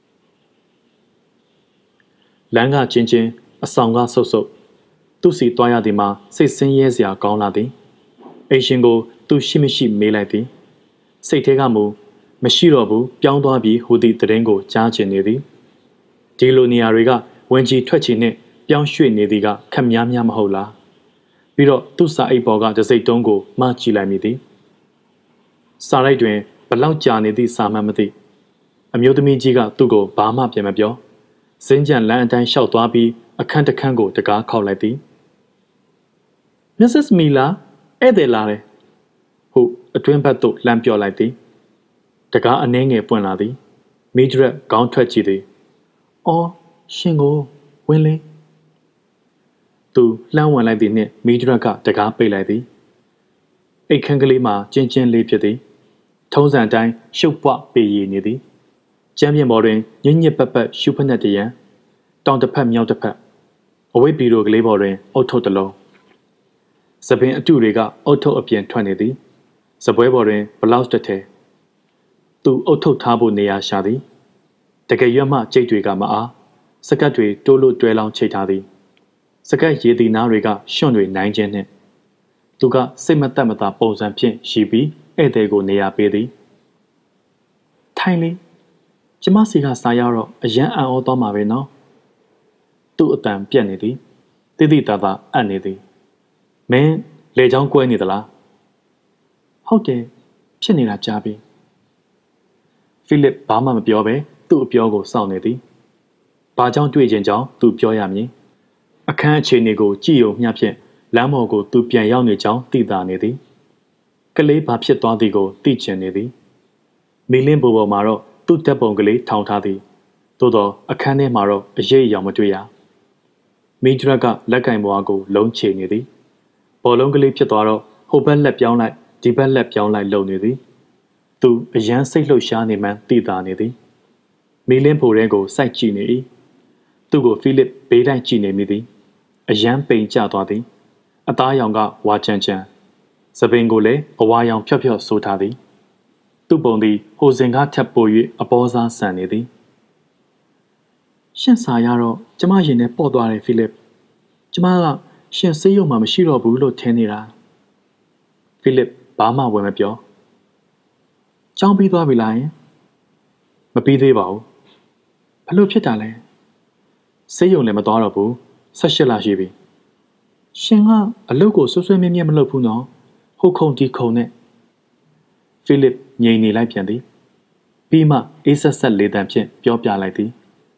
[SPEAKER 1] လမ်းကချင်းချင်းအဆောင်ကဆုပ်ဆုပ်သူ့စီတွားရသည်မှာစိတ်ဆင်းရဲစရာကောင်းလာသည်အိမ်ရှင်ကိုသူရှိမရှိမေးလိုက်သည်စိတ်ထဲကမူမရှိတော့ဘူးပြောင်းသွားပြီးဟိုသည့်တရင်ကိုကြားချင်နေသည်ဒီလိုနေရာတွေကဝင်ကြီးထွက်ချီနှင့်ပြောင်းရွှေ့နေသည်ကခက်များများမဟုတ်လားပြီးတော့သူ့စာအိတ်ပေါ်ကတစိမ့်တုံးကိုမှကြည့်လိုက်မိသည်စာရိုက်တွင်ဘလောက်ကြာနေသည့်စာမှမသိအမျိုးသမီးကြီးကသူ့ကိုဘာမှပြန်မပြောစင်းကြံလမ်းအတိုင်းလျှောက်သွားပြီးအခန်းတစ်ခန်းကိုတကားခောက်လိုက်သည်မစ္စစ်မီလာဧည့်သည်လာတယ်ဟုအတွင်းဘက်သို့လှမ်းပြောလိုက်သည်တကားအနှဲငယ်ပွင့်လာသည်မီဒရက်ခေါင်းထွက်ကြည့်သည်အော်ရှင်ကိုဝင်လေသူလှမ်းဝင်လိုက်သည်နှင့်မီဒရက်ကတကားပိတ်လိုက်သည်အိတ်ခန်းကလေးမှာကျင်းချင်းလေးဖြစ်သည်ထုံးစံတိုင်းရှုပ်ပွားပေရည်နေသည်ကျမ်းပြင်ပေါ်တွင်ညညစ်ပတ်ပတ်ရှုဖက်နှက်တရံတောင်တစ်ဖက်မြောက်တစ်ဖက်အဝိပီရိုကလေးပေါ်တွင်အုတ်ထုတ်တစ်လုံးစပင်အတုတွေကအုတ်ထုတ်အပြင်ထွက်နေသည်စပွဲပေါ်တွင်ဘလောက်တစ်ထဲသူအုတ်ထုတ်ထားဖို့နေရာရှာသည်တကယ်ရွက်မှကြိတ်တွေကမအားစကတ်တွေတိုးလို့တွဲလောင်းချိတ်ထားသည်စကတ်ရည်တီနားတွေကရွှွန့်တွေနိုင်ခြင်းနှင့်သူကစိတ်မသက်မသာပုံစံဖြင့်ရှိပြီးဧည့်သည်ကိုနေရာပေးသည်ထိုင်လေကျမစီကစားရတော့အရန်အံ့ဩသွားမှာပဲနော်သူ့အတန်ပြက်နေသည်တိတိတသာအံ့နေသည်မင်းလေချောင်းကွဲနေသလားဟုတ်တယ်ဖြစ်နေတာကြားပြီဖိလစ်ဘာမှမပြောဘဲသူ့အပြောကိုစောင့်နေသည်ဘာကြောင့်တွေ့ခြင်းကြောင့်သူပြောရမည်အခန်းအခြေအနေကိုကြည့်ုံမျှဖြင့်လမ်းပေါ်ကိုသူပြန်ရောက်နေကြောင်းသိသာနေသည်ကလေးဘာဖြစ်သွားသည်ကိုသိချင်နေသည်မီလင်းဘူပေါ်မှာတော့သူ့တပ်ပုံကလေးထောင်ထားသည်သို့သောအခန်းထဲမှာတော့အရေးအယောင်မတွေ့ရမီဒရက်ကလက်ကင်ဘွားကိုလုံးချေနေသည်ဘောလုံးကလေးဖြစ်သွားတော့ဟိုဘက်လက်ပြောင်းလိုက်ဒီဘက်လက်ပြောင်းလိုက်လုံနေသည်သူအရန်စိတ်လှုပ်ရှားနေမှန်းသိသာနေသည်မီလင်းဖိုရဲကိုစိုက်ကြည့်နေ၏သူ့ကိုဖိလစ်ဘေးတိုင်းကြည့်နေမိသည်အရန်ပိန်ကျသွားသည်အသားရောင်ကဝါချန်ချန်စပင်ကိုလည်းအဝါရောင်ဖြော့ဖြော့ဆိုးထားသည်သူ့ပုံသည်ဟိုစင်ကားထပ်ပို၍အပေါ်စားဆန်နေသည်ရှင့်စာရတော့ကျမရင်ထဲပေါ့သွားတယ်ဖိလစ်ကျမကရှင်ဆေးရုံမှာမရှိတော့ဘူးလို့ထင်နေတာဖိလစ်ဘာမှဝင်မပြောကြောင်းပြီးသွားပြီလားယင်မပြီးသေးပါဘူးဘလို့ဖြစ်တာလဲဆေးရုံလည်းမသွားတော့ဘူးဆက်ရှစ်လရှိပြီရှင်ကအလုပ်ကိုဆွဆွဲမြဲမြဲမလုပ်ဘူးနော်ဟုတ်ခုံဒီခုံနဲ့ဖိလစ်ငြိမ်နေလိုက်ပြန်သည်ပြီးမှအေးဆက်ဆက်လေးတန်ဖြင့်ပြောပြလိုက်သည်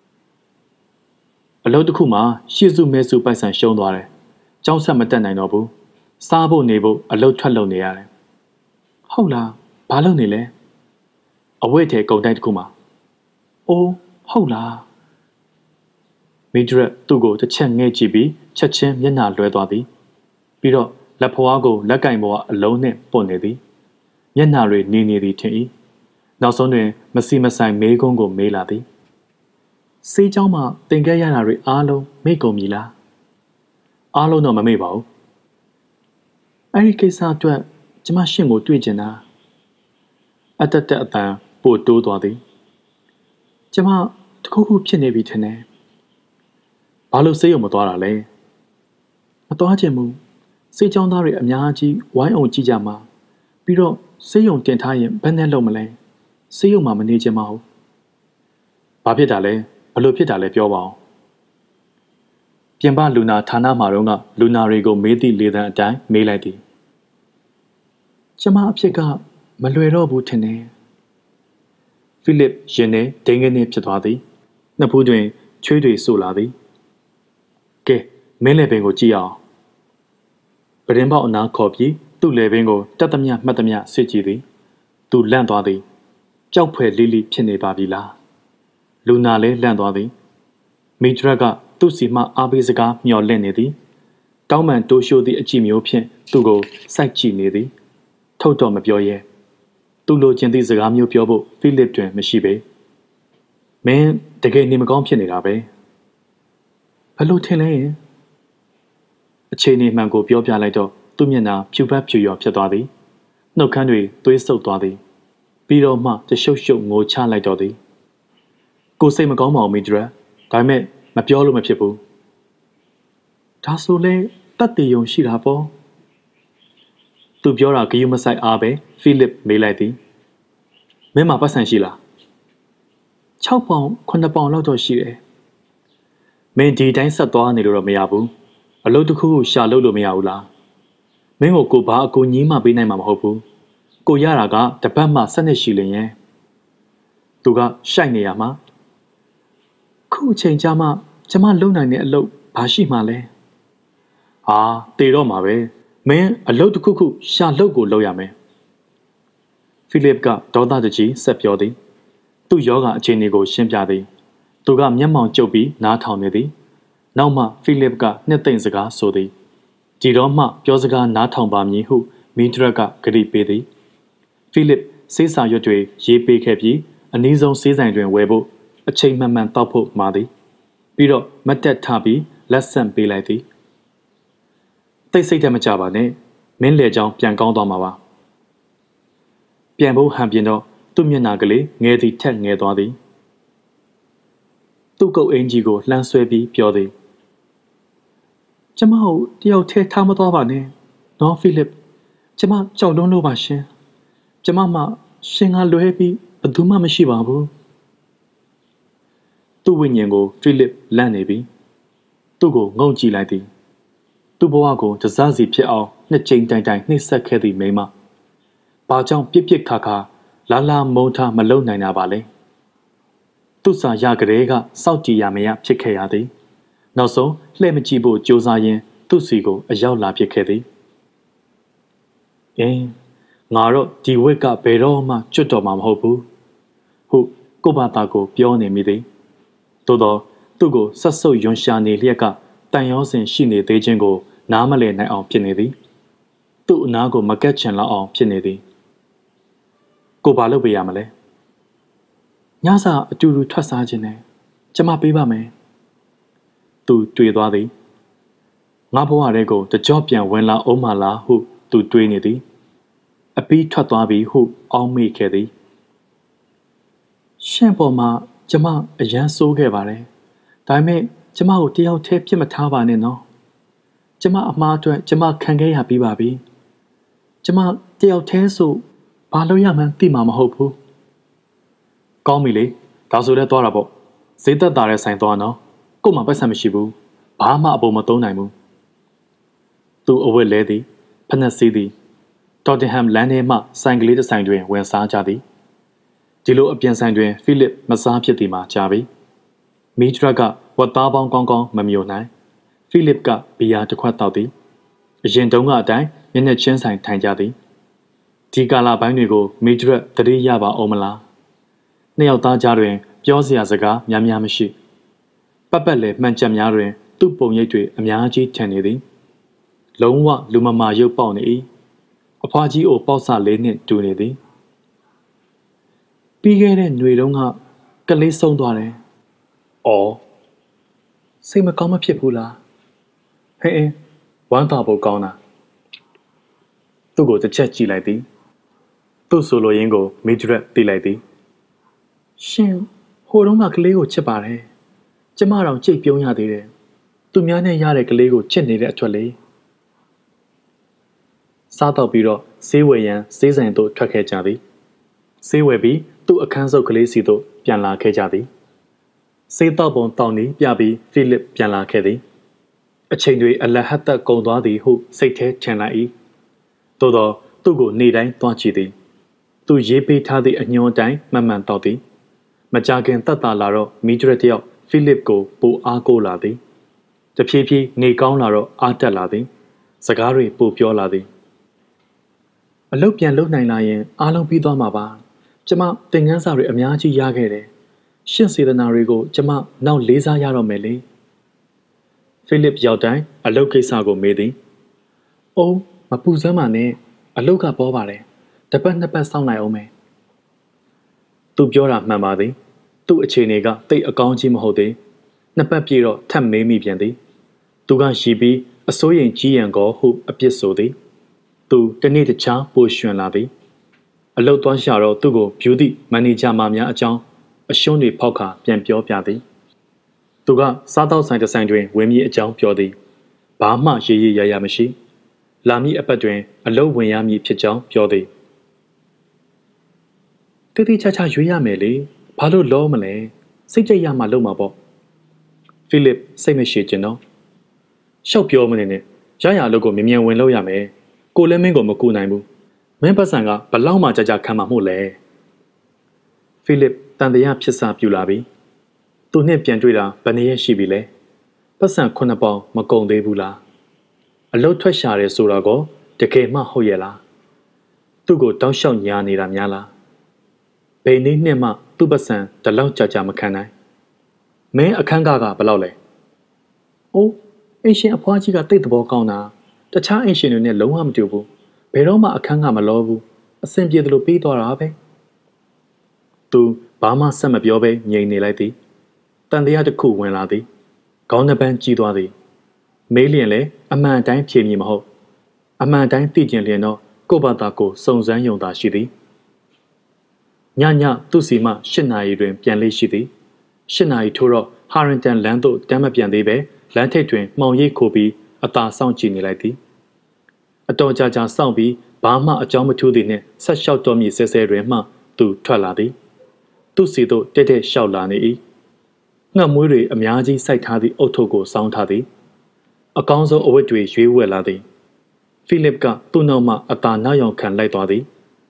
[SPEAKER 1] အလုပ်တစ်ခုမှာရှေ့စုမဲစုပိုက်ဆံရှုံးသွားတယ်ကြောင်းဆက်မတက်နိုင်တော့ဘူးစားဖို့နေဖို့အလုပ်ထွက်လုပ်နေရတယ်ဟုတ်လားဘာလုပ်နေလဲအဝတ်ထဲကုန်တိုက်တစ်ခုမှာအိုးဟုတ်လားမီဒရက်သူ့ကိုတစ်ချက်ငဲ့ကြည့်ပြီးချက်ချင်းမျက်နှာလွှဲသွားသည်ပြီးတော့လက်ဖွားကိုလက်ကင်ပေါ်ကအလုံးနဲ့ပွတ်နေသည်မျက်နှာတွေနေနေသည်ထင်၏နောက်ဆုံးတွင်မစီမဆိုင်မေးခွန်းကိုမေးလာသည်စေးเจ้าမှတင်ခဲ့ရတာတွေအားလုံးမေ့ကုန်ပြီလားအားလုံးတော့မမေ့ပါဘူးအဲ့ဒီကိစ္စအတွက်ကျမရှင့်ကိုတွေ့ကျင်တာအတတ်တက်အတန်ပို့တိုးသွားသည်ကျမတခုခုဖြစ်နေပြီထင်တယ်ဘာလို့စေးရုံမသွားတာလဲမသွားချင်ဘူးစေးเจ้าသားတွေအများကြီးဝိုင်းအောင်ကြည့်ကြမှာပြီးတော့စေးရုံတင်ထားရင်ဘယ်နဲ့လုပ်မလဲစေးရုံမှာမနေချင်ပါဘူးဘာဖြစ်တာလဲဘလို့ဖြစ်တာလဲပြောပါအောင်ပြင်ပလူနာဌာနမှာတော့ကလူနာတွေကိုမေးသည့်လေသံအတိုင်းမေးလိုက်သည်ကျမအဖြစ်ကမလွယ်တော့ဘူးထင်တယ်ဖိလစ်ရင်ထဲဒိန်ကနေဖြစ်သွားသည်နှစ်ဖူးတွင်ချွေးတွေဆူလာသည်ကဲမင်းလေပင်ကိုကြည့်အောင်ပရင်ပေါက်အနားခေါ်ပြီးသူ့လေပင်ကိုတက်သမျှမှတ်သမျှစစ်ကြည့်သည်သူလန့်သွားသည်ကြောက်ဖွယ်လိလိဖြစ်နေပါပြီလားလူနာလည်းလန့်သွားသည်မီဒရက်ကသူ့စီမှအားပေးစကားမျှော်လင့်နေသည်တောင်းပန်တိုးရှိုးသည့်အကြည့်မျိုးဖြင့်သူ့ကိုစိုက်ကြည့်နေသည်ထုတ်တော့မပြောရဲသူ့လိုချင်သည့်စကားမျိုးပြောဖို့ဖိလစ်တွင်မရှိပေမင်းတကယ်နေမကောင်းဖြစ်နေတာပဲဘလို့ထင်လဲအခြေအနေမှန်ကိုပြောပြလိုက်တော့သူ့မျက်နှာဖြူဖက်ဖြူရောဖြစ်သွားသည်နှုတ်ခမ်းတွေသွေးဆုပ်သွားသည်ပြီးတော့မှတရှုပ်ရှုပ်ငိုချလိုက်တော့သည်ကိုစိတ်မကောင်းပါဘူးမီဒရက်ဒါပေမဲ့မပြောလို့မဖြစ်ဘူးဒါဆိုလဲတတ်တည်ယုံရှိတာပေါ့သူပြောတာဂယုမဆိုင်အားပဲဖိလစ်မေးလိုက်သည်မင်းမှာပတ်စံရှိလား၆ပေါင်၇ပေါင်လောက်တော့ရှိတယ်မင်းဒီတိုင်းဆက်သွားနေလို့တော့မရဘူးအလုပ်တစ်ခုခုရှာလုပ်လို့မရဘူးလားမင်းကိုကိုဘာအကူညီးမှပေးနိုင်မှာမဟုတ်ဘူးကိုရတာကတပတ်မှစနစ်ရှိလင်ရဲ့သူကရှိုက်နေရမှာခုအချိန်ကြမှာကျမလုံနိုင်တဲ့အလုပ်ဘာရှိမှလဲဟာတေတော့မှာပဲမင်းအလုပ်တစ်ခုခုရှာလုပ်ကိုလုပ်ရမယ်ဖိလစ်ကဒေါသတကြီးဆက်ပြောသည်သူ့ယောဂအခြေအနေကိုရှင်းပြသည်သူကမျက်မှောင်ကျုပ်ပြီးနားထောင်နေသည်နောက်မှဖိလစ်ကနှစ်သိမ့်စကားဆိုသည်ဒီတော့မှပြောစကားနားထောင်ပါမည်ဟုမီဒရက်ကဂရိပေးသည်ဖိလစ်စေးစာရွက်တွေရေးပေးခဲ့ပြီးအနည်းဆုံးစေးဆိုင်တွင်ဝယ်ဖို့အချိန်မှန်မှန်တောက်ဖို့မှာသည်ပြီးတော့မတ်တက်ထပြီးလက်ဆန့်ပေးလိုက်သည်တိတ်ဆိတ်တမကြပါနဲ့မင်းလေချောင်းပြန်ကောင်းသွားမှာပါပြန်ဖို့ဟန်ပြင်းတော့သူ့မျက်နှာကလေးငဲသည်ထက်ငဲသွားသည်သူ့ကုတ်အင်ကြီးကိုလှမ်းဆွဲပြီးပြောသည်ကျမကိုတယောက်ထဲထားမသွားပါနဲ့နော်ဖိလစ်ကျမကြောက်လွန်းလို့ပါရှင်ကျမမှရှင်ကလွဲပြီးဘယ်သူမှမရှိပါဘူးသူ့ဝိညာဉ်ကိုဖိလစ်လန့်နေပြီသူ့ကိုငုံကြည့်လိုက်သည်သူ့ဘဝကိုတစားစီဖြစ်အောင်နှစ်ကြိမ်တိုင်တိုင်နှိပ်စက်ခဲ့သည့်မိန်းမဘာကြောင့်ပြစ်ပြစ်ခါခါလာလာမုံထားမလုံနိုင်တာပါလေသူ့စာရကလေးကစောက်ကြည့်ရမရဖြစ်ခဲ့ရသည်နောက်ဆုံးလှည့်မကြည့်ဖို့ကြိုးစားရင်းသူ့စီကိုအရောက်လာဖြစ်ခဲ့သည်အင်းငါတော့ဒီဝက်ကဘယ်တော့မှကျွတ်တော်မှာမဟုတ်ဘူးဟုကိုဘာသာကိုပြောနေမိသည်သို့တော့သူ့ကိုဆက်ဆုပ်ယွန်ရှာနေလျက်ကတန်ရောစင်ရှိနေသေးခြင်းကိုနားမလည်နိုင်အောင်ဖြစ်နေသည်သူ့အနားကိုမကက်ချင်လောက်အောင်ဖြစ်နေသည်ကိုဘာလုပ်ပေးရမလဲညစာအတူတူထွက်စားခြင်းနဲ့ကျမပေးပါမယ်သူတွေ့သွားသည်ငါဘဝထဲကိုတကြော့ပြန်ဝင်လာအောင်မလားဟုသူတွေးနေသည်အပီးထွက်သွားပြီဟုအောင်းမိခဲ့သည်ရှင့်ပေါ်မှာကျမအရန်ဆိုးခဲ့ပါတယ်ဒါပေမဲ့ကျမကိုတယောက်တည်းပြစ်မထားပါနဲ့နော်ကျမအမှားအတွက်ကျမခံခဲ့ရပြီးပါပြီကျမတယောက်တည်းဆိုဘာလို့ရမှန်းသိမှာမဟုတ်ဘူးကောင်းပြီလေဒါဆိုလည်းသွားတာပေါ့ဈေးသက်သာတဲ့ဆိုင်သွားနော်ကို့မှာပတ်စံမရှိဘူးဘာမှအပေါ်မသုံးနိုင်ဘူးသူအဝတ်လဲသည်ဖက်နှက်စီးသည်တော်တင်ဟမ်လန်ထဲမှဆိုင်ကလေးတစ်ဆိုင်တွင်ဝင်စားကြသည်ဒီလိုအပြင်ဆိုင်တွင်ဖိလစ်မစားဖြစ်သည်မှာကြားပြီမီထရက်ကဝတ်သားပေါင်းကောင်းကောင်းမမျိုးနိုင်ဖိလစ်ကဘီယာတစ်ခွက်တောက်သည်အရင်တုန်းကအတိုင်းမျက်နှာချင်းဆိုင်ထိုင်ကြသည်ဒီကာလာပိုင်းတွေကိုမီထရက်သတိရပါအောင်မလားနှစ်ယောက်သားကြားတွင်ပြောစရာစကားများများမရှိပတ်ပတ်လေမှန်ချက်များတွင်သူ့ပုံရိပ်တွေအများကြီးထင်နေသည်လုံးဝလူမမာရုပ်ပေါက်နေ၏အဖွားကြီးကိုပေါက်ဆလေးနှင့်တူနေသည်ပြီးခဲ့တဲ့ຫນွေတုန်းကကလေးဆုံးသွားတယ်။အော်စိတ်မကောင်းမဖြစ်ဘူးလား။ဟဲ့အင်းဝမ်းသာဖို့ကောင်းတာ။သူ့ကိုတစ်ချက်ကြည့်လိုက်သည်။သူ့ဆိုလိုရင်းကိုမီဒရက်သိလိုက်သည်။ရှင်ဟိုတုန်းကကလေးကိုချစ်ပါတယ်။ကျမတော့ကြိတ်ပြုံးရသေးတယ်။သူများနဲ့ရတဲ့ကလေးကိုချစ်နေတဲ့အတွက်လေ။စားတော့ပြီးတော့ဆေးဝယ်ရန်ဆေးဆိုင်သို့ထွက်ခဲ့ကြသည်။ဆေးဝယ်ပြီးသူ့အခန်းစုပ်ကလေးစီသို့ပြန်လာခဲ့ကြသည်ဆေးတောက်ပုံတောင်းနေပြပြီးဖိလစ်ပြန်လာခဲ့သည်အချိန်တွေအလဟတ်သက်ကုန်သွားသည်ဟုစိတ်ထဲထင်လိုက်၏သို့သောသူ့ကိုနေတိုင်းသွားကြည့်သည်သူရေးပေးထားသည့်အညွှန်းတိုင်းမှန်မှန်တောက်သည်မကြခင်တတ်တာလာတော့မီဒရက်တယောက်ဖိလစ်ကိုပိုအားကိုးလာသည်တဖြည်းဖြည်းနေကောင်းလာတော့အားတက်လာသည်စကားတွေပိုပြောလာသည်အလုပ်ပြန်လုပ်နိုင်လာရင်အားလုံးပြီးသွားမှာပါကျမသင်ခန်းစာတွေအများကြီးရခဲ့တယ်။ရှင့်စေတနာတွေကိုကျမနောက်လေးစားရတော့မယ်လေ။ဖိလစ်ရောက်တိုင်းအလုပ်ကိစ္စကိုမေးသည်။အိုးမပူစမ်းပါနဲ့အလုပ်ကပေါ်ပါတယ်။တစ်ပတ်နှစ်ပတ်စောင့်နိုင်အောင်မယ်။သူပြောတာမှန်ပါသည်။သူ့အခြေအနေကတိတ်အကောင်းကြီးမဟုတ်သေး။နှစ်ပတ်ပြည့်တော့ထပ်မေးမိပြန်သည်။သူကရှိပြီးအစိုးရင်ကြီးရန်ကောဟုအပြစ်ဆိုသည်။သူတနေ့တခြားပိုရွှင်လာသည်။အလုတ်သွားရှာတော့သူ့ကိုဗျူတီမန်နေဂျာမများအကြောင်းအရှုံးတွေဖောက်ခါပြန်ပြောပြသည်သူကစားတောက်ဆိုင်တစ်ဆိုင်တွင်ဝင်မြေအကြောင်းပြောသည်ဘာမှရေးရေးရရမရှိလာမည့်အပတ်တွင်အလုတ်ဝင်ရမည်ဖြစ်ကြောင်းပြောသည်တိတိကျကျရွေးရမယ်လေဘာလို့လောမလဲစိတ်ကြိတ်ရမှလုပ်မှာပေါ့ဖိလစ်စိတ်မရှိကျင်တော့ရှောက်ပြောမနေနဲ့ရရအလုတ်ကိုမြ мян ဝင်လုပ်ရမယ်ကိုလည်းမင်းကိုမကူနိုင်ဘူးမင်းပတ်စံကဘလောက်မှကြကြခံမှာမို့လဲဖိလစ်တန်တရားဖြစ်စာပြူလာပြီသူနဲ့ပြန်တွေ့တာဘယ်နှစ်ရက်ရှိပြီလဲပတ်စံခုနှစ်ပေါင်မကုန်သေးဘူးလားအလုတ်ထွက်ရှာတယ်ဆိုတော့ကောတကယ်မှဟုတ်ရဲ့လားသူ့ကိုတောက်လျှောက်ညာနေတာများလားဘယ်နည်းနဲ့မှသူ့ပတ်စံတလောက်ကြကြမခံနိုင်မင်းအခန်းကကဘလောက်လဲအိုးအင်ရှင်အဖွားကြီးကတိတ်သဘောကောင်းတာတခြားအင်ရှင်တွေနဲ့လုံးဝမတူဘူးဘယ်တော့မှအခန်းကမလောဘူးအဆင်ပြေသလိုပြီးသွားတာပဲသူဘာမှဆက်မပြောဘဲငြိမ်နေလိုက်သည်တန်တရားတစ်ခုဝင်လာသည်ခေါင်းနှစ်ပန်းကြီးသွားသည်မေးလျင်လည်းအမှန်တိုင်းဖြေမည်မဟုတ်အမှန်တိုင်းသိကျင်လျင်တော့ကိုယ့်ဘာသာကိုစုံစမ်းယုံသာရှိသည်ညညသူ့စီမှ၈နာရီတွင်ပြန်လေးရှိသည်၈နာရီထိုးတော့ဟာရင်တန်လမ်းသို့တမ်းမပြန်သေးပဲလမ်းထိပ်တွင်မှောင်ရိပ်ခိုပြီးအသာစောင့်ကြည့်နေလိုက်သည်အတော်ကြာကြာစောင့်ပြီးဘာမှအကြောင်းမထူးသည်နှင့်ဆက်လျှောက်တော်မူဆဲဆဲတွင်မှသူထွက်လာသည်သူ့စီသို့တက်တက်လျှောက်လာနေ၏ငှက်မွေးတွေအများကြီးစိုက်ထားသည့်အုတ်ထုပ်ကိုစောင်းထားသည်အကောင်းဆုံးအဝတ်တွေရွေးဝယ်လာသည်ဖိလစ်ကသူ့နောက်မှအသာနောက်ယောင်ခံလိုက်သွားသည်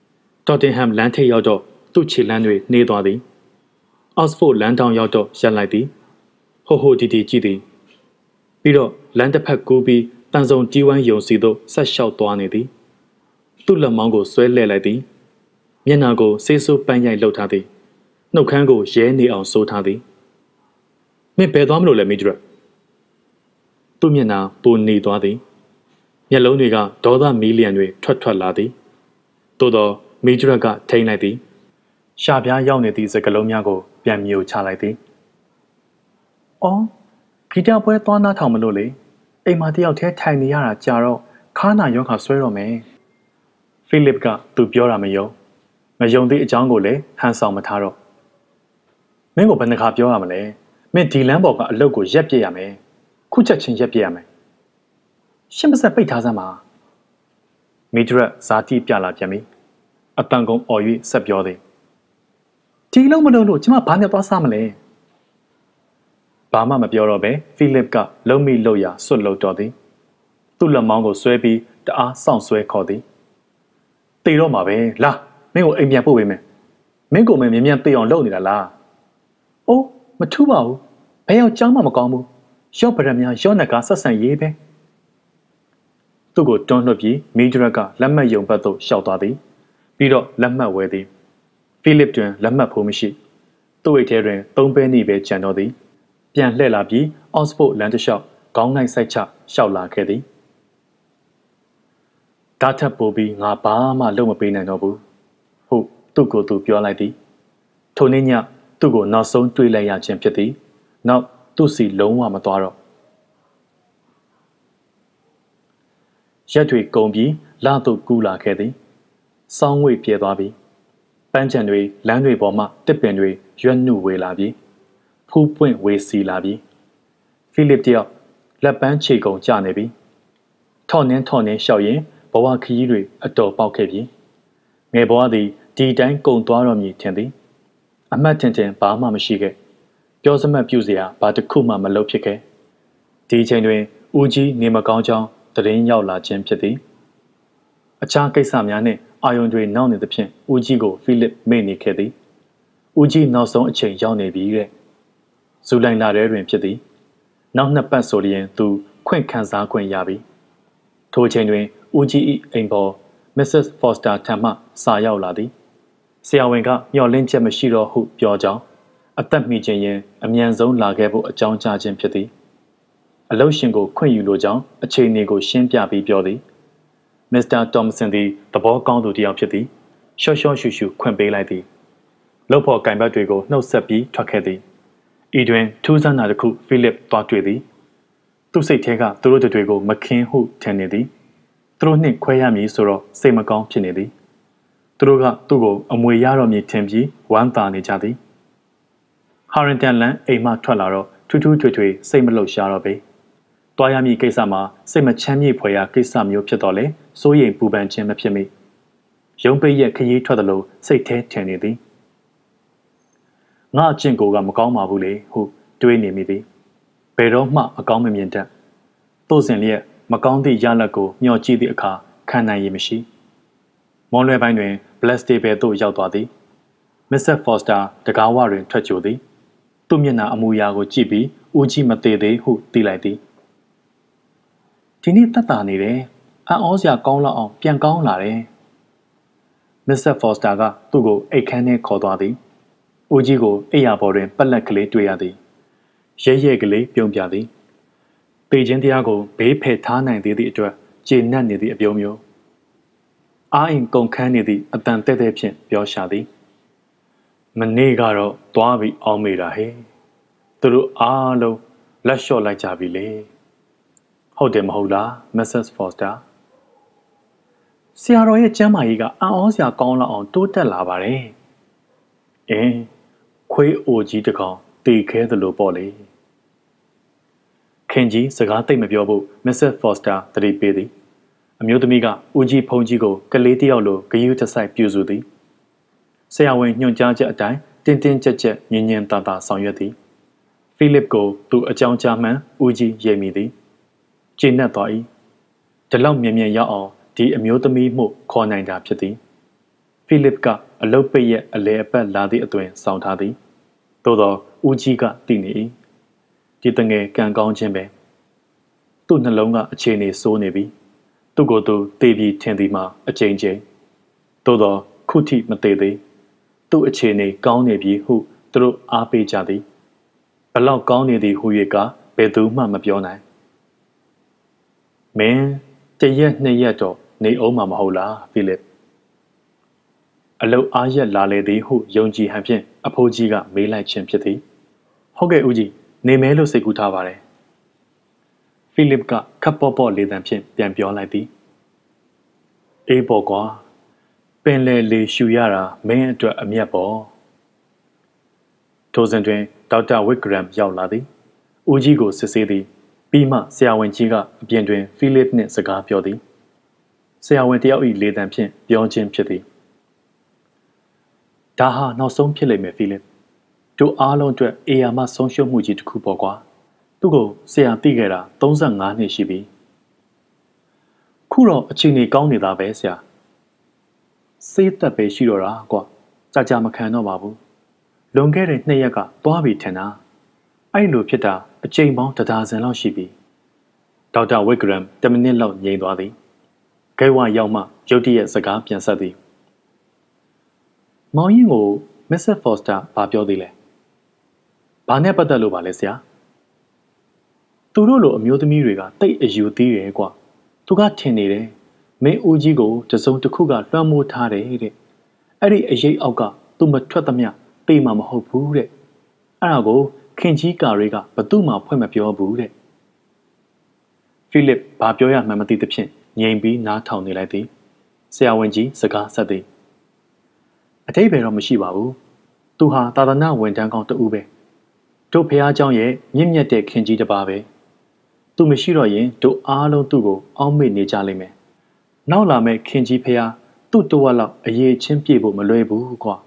[SPEAKER 1] တော်တင်ဟမ်လမ်းထိပ်ရောက်တော့သူ့ခြေလမ်းတွေနှေးသွားသည်အော့စ်ဖို့လမ်းတောင်ရောက်တော့ရပ်လိုက်သည်ဟိုဟိုတီတီကြည့်သည်ပြီးတော့လမ်းတစ်ဖက်ကူးပြီးတန်စုံတီးဝိုင်းယုံစီသို့ဆက်လျှောက်သွားနေသည်သူ့လက်မောင်းကိုဆွဲလှည့်လိုက်သည်မျက်နှာကိုဆေးဆိုးပန်းရိုက်လှုပ်ထားသည်နှုတ်ခမ်းကိုရဲနေအောင်ဆိုးထားသည်မင်းဘယ်သွားမလို့လဲမိဒရက်သူ့မျက်နှာပူနေသွားသည်မျက်လုံးတွေကဒေါသမီးလျံတွေထွက်ထွက်လာသည်သို့တော့မိဒရက်ကထိန်လိုက်သည်ရှာပြားရောက်နေသည့်စကလုံးများကိုပြန်မြူချလိုက်သည်အော်ဂီတပွဲသွားနားထောင်မလို့လေအိမ်မှာတယောက်တည်းထိုင်နေရတာကြာတော့ခါနာရောခါဆွဲတော့မယ်ဖိလစ်ကသူပြောတာမယုံမယုံသည့်အကြောင်းကိုလည်းဟန်ဆောင်မထားတော့မင်းကိုဘယ်နှခါပြောရမလဲမင်းဒီလမ်းပေါ်ကအလုတ်ကိုရက်ပြစ်ရမယ်ခုချက်ချင်းရက်ပြစ်ရမယ်ရှင်းပစက်ပိတ်ထားစမ်းပါမိဒရက်ဇာတိပြလာပြန်ပြီအတန်ကုန်အော်၍ဆက်ပြောသည်ဒီလုံးမလုံးလို့ကျမဘာနဲ့သွားစားမလဲဘာမှမပြောတော့ပဲဖိလစ်ကလုံးမိလို့ရဆွတ်လို့တော်သည်သူ့လက်မောင်းကိုဆွဲပြီးတအားစောင့်ဆွဲခေါ်သည်တေတော့မှာပဲလာမင်းကိုအိမ်ပြန်ပို့ပေးမယ်မင်းကိုမင်းမြ мян တေအောင်လုပ်နေတာလားအိုးမထူးပါဘူးဘယ်ရောက်ကြောင်းမှမကောင်းဘူးရော့ပရမများရော့နက်ကဆက်ဆံရေးပဲသူ့ကိုတွန်းလွှတ်ပြီးမီဒရက်ကလက်မှတ်ယုံဘက်သို့ရှောက်သွားသည်ပြီးတော့လက်မှတ်ဝဲသည်ဖိလစ်တွင်လက်မှတ်ဖို့မရှိသူ့အိတ်ထဲတွင်သုံးပဲနေပဲကျန်တော့သည်ပြန်လှည့်လာပြီးအော့စ်ဖို့လမ်းတစ်လျှောက်ခေါင်းနိုင်ဆိုင်ချရှောက်လာခဲ့သည်ဒါထပ်ပို့ပြီးငါဘာမှလုပ်မပေးနိုင်တော့ဘူးဟုတ်သူ့ကိုယ်သူပြောလိုက်သည်ထိုနေ့ညသူ့ကိုနောက်ဆုံးတွေ့လိုက်ရခြင်းဖြစ်သည်နောက်သူ့စီလုံးဝမသွားတော့ရက်တွေကုန်ပြီးလသို့ကူးလာခဲ့သည်စောင်းဝိတ်ပြဲသွားပြီပန်းချံတွေလမ်းတွေပေါ်မှတစ်ပင်တွေရွက်နှုဝေလာပြီဖူးပွင့်ဝေစီလာပြီဖိလစ်တယောက်လက်ပန်းခြေကုန်ကျနေပြီထော့နှင်းထော့နှင်းလျှောက်ရင်ဘဝခရီးတွေအတော်ပေါက်ခဲ့ပြီငယ်ဘဝသည်ဒီတိုင်းကုံသွားတော်မူထင်သည်အမှတ်ထင်ထင်ဘာမှမရှိခဲ့ပြောစမှတ်ပြုစရာဘာတစ်ခုမှမလုပ်ဖြစ်ခဲ့ဒီအချိန်တွင်ဦးကြီးနေမကောင်းကြောင်းတရင်ရောက်လာခြင်းဖြစ်သည်အခြားကိစ္စများနှင့်အာယုံတွေနောက်နေသဖြင့်ဦးကြီးကိုဖိလစ်မေ့နေခဲ့သည်ဦးကြီးနောက်ဆုံးအချိန်ရောက်နေပြီတဲ့ဇူလိုင်လထဲတွင်ဖြစ်သည်နောက်နှစ်ပတ်ဆိုလျင်သူခွင့်ခံစားခွင့်ရပြီထိုအချိန်တွင်ဦးကြီး၏အိမ်ပေါ်မစ္စစ်ဖော့စတာထံမှစာရောက်လာသည်ဆရာဝန်ကမျှော်လင့်ချက်မရှိတော့ဟုပြောကြောင်းအသက်မိခြင်းရင်အမြန်ဆုံးလာခဲ့ဖို့အကြောင်းကြားခြင်းဖြစ်သည်အလုရှင်ကိုခွင့်ယူလိုကြောင်းအချိန်တွေကိုရှင်းပြပြီးပြောသည်မစ္စတာတော်မဆန်သည်သဘောကောင်းသူတစ်ယောက်ဖြစ်သည်ရှော့ရှော့ရှူရှူခွင့်ပေးလိုက်သည်လုပ်ဖို့ကင်ဘတ်တွေကိုနှုတ်ဆက်ပြီးထွက်ခဲ့သည်ဤတွင်ထူးဆန်းတာတစ်ခုဖိလစ်သွားတွေ့သည်သူ့စိတ်ထဲကသူတို့တွေကိုမခင်းဟုထင်နေသည်သူတို့နှင့်ခွဲရမည်ဆိုတော့စိတ်မကောင်းဖြစ်နေသည်သူတို့ကသူ့ကိုအမွေရတော်မည်ထင်ပြီးဝမ်းသာနေကြသည်ဟာရင်တန်လန်အိမ်မှထွက်လာတော့ထူးထူးထွေထွေစိတ်မလှုပ်ရှားတော့ပေတွားရမည်ကိစ္စမှာစိတ်မချမ်းမြေ့ဖွယ်ရာကိစ္စမျိုးဖြစ်တော့လေစိုးရိမ်ပူပန်ခြင်းမဖြစ်မိရုံးပိတ်ရက်ခရီးထွက်သလိုစိတ်ထဲထင်နေသည်ငါအကျင့်ကိုကမကောင်းပါဘူးလေဟုတွေးနေမိသည်ဘယ်တော့မှအကောင်းမမြင်တတ်သို့စဉ်လျက်မကောင်းသည့်ရလဒ်ကိုမျှော်ကြည့်သည့်အခါခံနိုင်ရည်မရှိမွန်လွယ်ပိုင်းတွင်ဘလက်စတေဘယ်သို့ရောက်သွားသည်မစ္စစ်ဖော့စတာတကားဝတွင်ထွက်ကြိုသည်သူ့မျက်နှာအမူအရာကိုကြည့်ပြီးဦးကြီးမသေးသေးဟုသိလိုက်သည်ဒီနေ့တက်တာနေတယ်အံ့ဩစရာကောင်းလောက်အောင်ပြန်ကောင်းလာတယ်မစ္စစ်ဖော့စတာကသူ့ကိုအိတ်ခမ်းထဲခေါ်သွားသည်ဦးကြီးကိုအိယာပေါ်တွင်ပက်လက်ကလေးတွေ့ရသည်ရဲရဲကလေးပြုံးပြသည်ပေချင်းတရားကိုဘေးဖယ်ထားနိုင်သေးသည့်အတွက်ကျေနပ်နေသည့်အပြုံးမျိုးအာအင်ကုန်ခန်းနေသည့်အတန်တဲ့တဲ့ဖြင့်ပြောရှာသည်မနေ့ကတော့သွားပြီးအောင်းမိတာဟဲ့သူတို့အားလုံးလက်လျှော့လိုက်ကြပြီလေဟုတ်တယ်မဟုတ်လားမစ္စစ်ဖော့စတာဆရာတော်ရဲ့ကျမ်းမာရေးကအံ့ဩစရာကောင်းလောက်အောင်တိုးတက်လာပါတယ်အင်းခွေးအိုကြီးတစ်ကောင်တေခဲသလိုပေါ့လေခင်ကြီးစကားသိမ့်မပြောဖို့မစ္စစ်ဖော့စတာတတိပေးသည်အမျိုးသမီးကဦးကြီးဖုန်ကြီးကိုကလေးတယောက်လိုဂယုတစိုက်ပြုစုသည်ဆရာဝန်ညွှန်ကြားချက်အတိုင်းတင်းတင်းကြပ်ကြပ်ညင်ညင်သာသာဆောင်ရွက်သည်ဖိလစ်ကိုသူအကြောင်းကြားမှန်းဦးကြီးရိပ်မိသည်ကျေနပ်သွား၏ဒီလောက်မြင်မြင်ရောက်အောင်ဒီအမျိုးသမီးမှုခေါ်နိုင်တာဖြစ်သည်ဖိလစ်ကအလုတ်ပိတ်ရဲ့အလဲအပတ်လာသည့်အတွင်ဆောင်ထားသည်သို့သောဦးကြီးကတည်နေ၏ဒီတငယ်ကံကောင်းခြင်းပဲသူ့နှလုံးကအခြေအနေဆိုးနေပြီသူ့ကိုယ်သူတေးပြီးထင်သည်မှာအကျဉ်းချင်းသို့သောခုထိမသေးသေးသူ့အခြေအနေကောင်းနေပြီဟုသူတို့အားပေးကြသည်ဘလောက်ကောင်းနေသည်ဟု၍ကဘယ်သူမှမပြောနိုင်မင်းတရက်နှစ်ရက်တော့နေအောင်မှာမဟုတ်လားဖိလစ်အလုတ်အားရက်လာလေသည်ဟုယုံကြည်ဟန်ဖြင့်အဖိုးကြီးကမေးလိုက်ခြင်းဖြစ်သည်ဟုတ်ကဲ့ဦးကြီးနေမဲလို့စိတ်ကူးထားပါတယ်ဖိလစ်ကခပ်ပေါ့ပေါ့လေတံဖြင့်ပြန်ပြောလိုက်သည်အေးပေါ့ကွာပင်လေလေရှူရတာမင်းအတွက်အမျက်ပေါ့ထိုစဉ်တွင်ဒေါက်တာဝစ်ဂရမ်ရောက်လာသည်ဦးကြီးကိုစစ်ဆေးသည်ပြီးမှဆရာဝန်ကြီးကအပြင်တွင်ဖိလစ်နှင့်စကားပြောသည်ဆရာဝန်တယောက်၏လေတံဖြင့်ပြောခြင်းဖြစ်သည်ဒါဟာနောက်ဆုံးဖြစ်လိမ့်မယ်ဖိလစ်တို့အားလုံးအတွက်အေယာမဆုံးရှုံးမှုကြီးတစ်ခုပေါ့ကွာသူ့ကိုဆရာသိခဲ့တာသုံးဆယ့်ငါးနှစ်ရှိပြီခုတော့အချိန်ကြီးကောင်းနေတာပဲဆရာစေးသက်ပဲရှိတော့တာကွာကြာကြာမခံတော့ပါဘူးလွန်ခဲ့တဲ့နှစ်ရက်ကသွားပြီထင်တာအဲ့လိုဖြစ်တာအချိန်ပေါင်းတစ်ဒါဇင်လောက်ရှိပြီဒေါက်တာဝစ်ဂရမ်တမိနစ်လောက်ငြိမ်သွားသည်ဂိတ်ဝရောက်မှရုတ်တရက်စကားပြန်ဆက်သည်မောင်ရင်ကိုမစ္စစ်ဖော်စတာဘာပြောသေးလဲဘာနဲ့ပတ်သက်လို့ပါလဲဆရာသူတို့လိုအမျိုးသမီးတွေကတိတ်အယူသေးတယ်ကွာသူကထင်နေတယ်မင်းဦးကြီးကိုတစုံတစ်ခုကလွှမ်းမိုးထားတယ်တဲ့အဲ့ဒီအရေးအောက်ကသူမထွက်သမျှပေးမှာမဟုတ်ဘူးတဲ့အဲ့ဒါကိုခင်ကြီးကာရီကဘသူမှဖွင့်မပြောဘူးတဲ့ဖိလစ်ဘာပြောရမှန်းမသိသဖြင့်ငြိမ်ပြီးနားထောင်နေလိုက်သည်ဆရာဝန်ကြီးစကားဆက်သည်အတိတ်ပဲတော့မရှိပါဘူးသူဟာသာသနာဝန်ထမ်းကောင်းတူပဲတို့ဖះเจ้าရဲ့မြင့်မြတ်တဲ့ခင်ကြီးတစ်ပါးပဲသူမရှိတော့ရင်တို့အားလုံးသူ့ကိုအောက်မေ့နေကြလိမ့်မယ်နောက်လာမဲ့ခင်ကြီးဖះသူ့တဝက်လောက်အရေးချင်းပြေဖို့မလွယ်ဘူးကွာ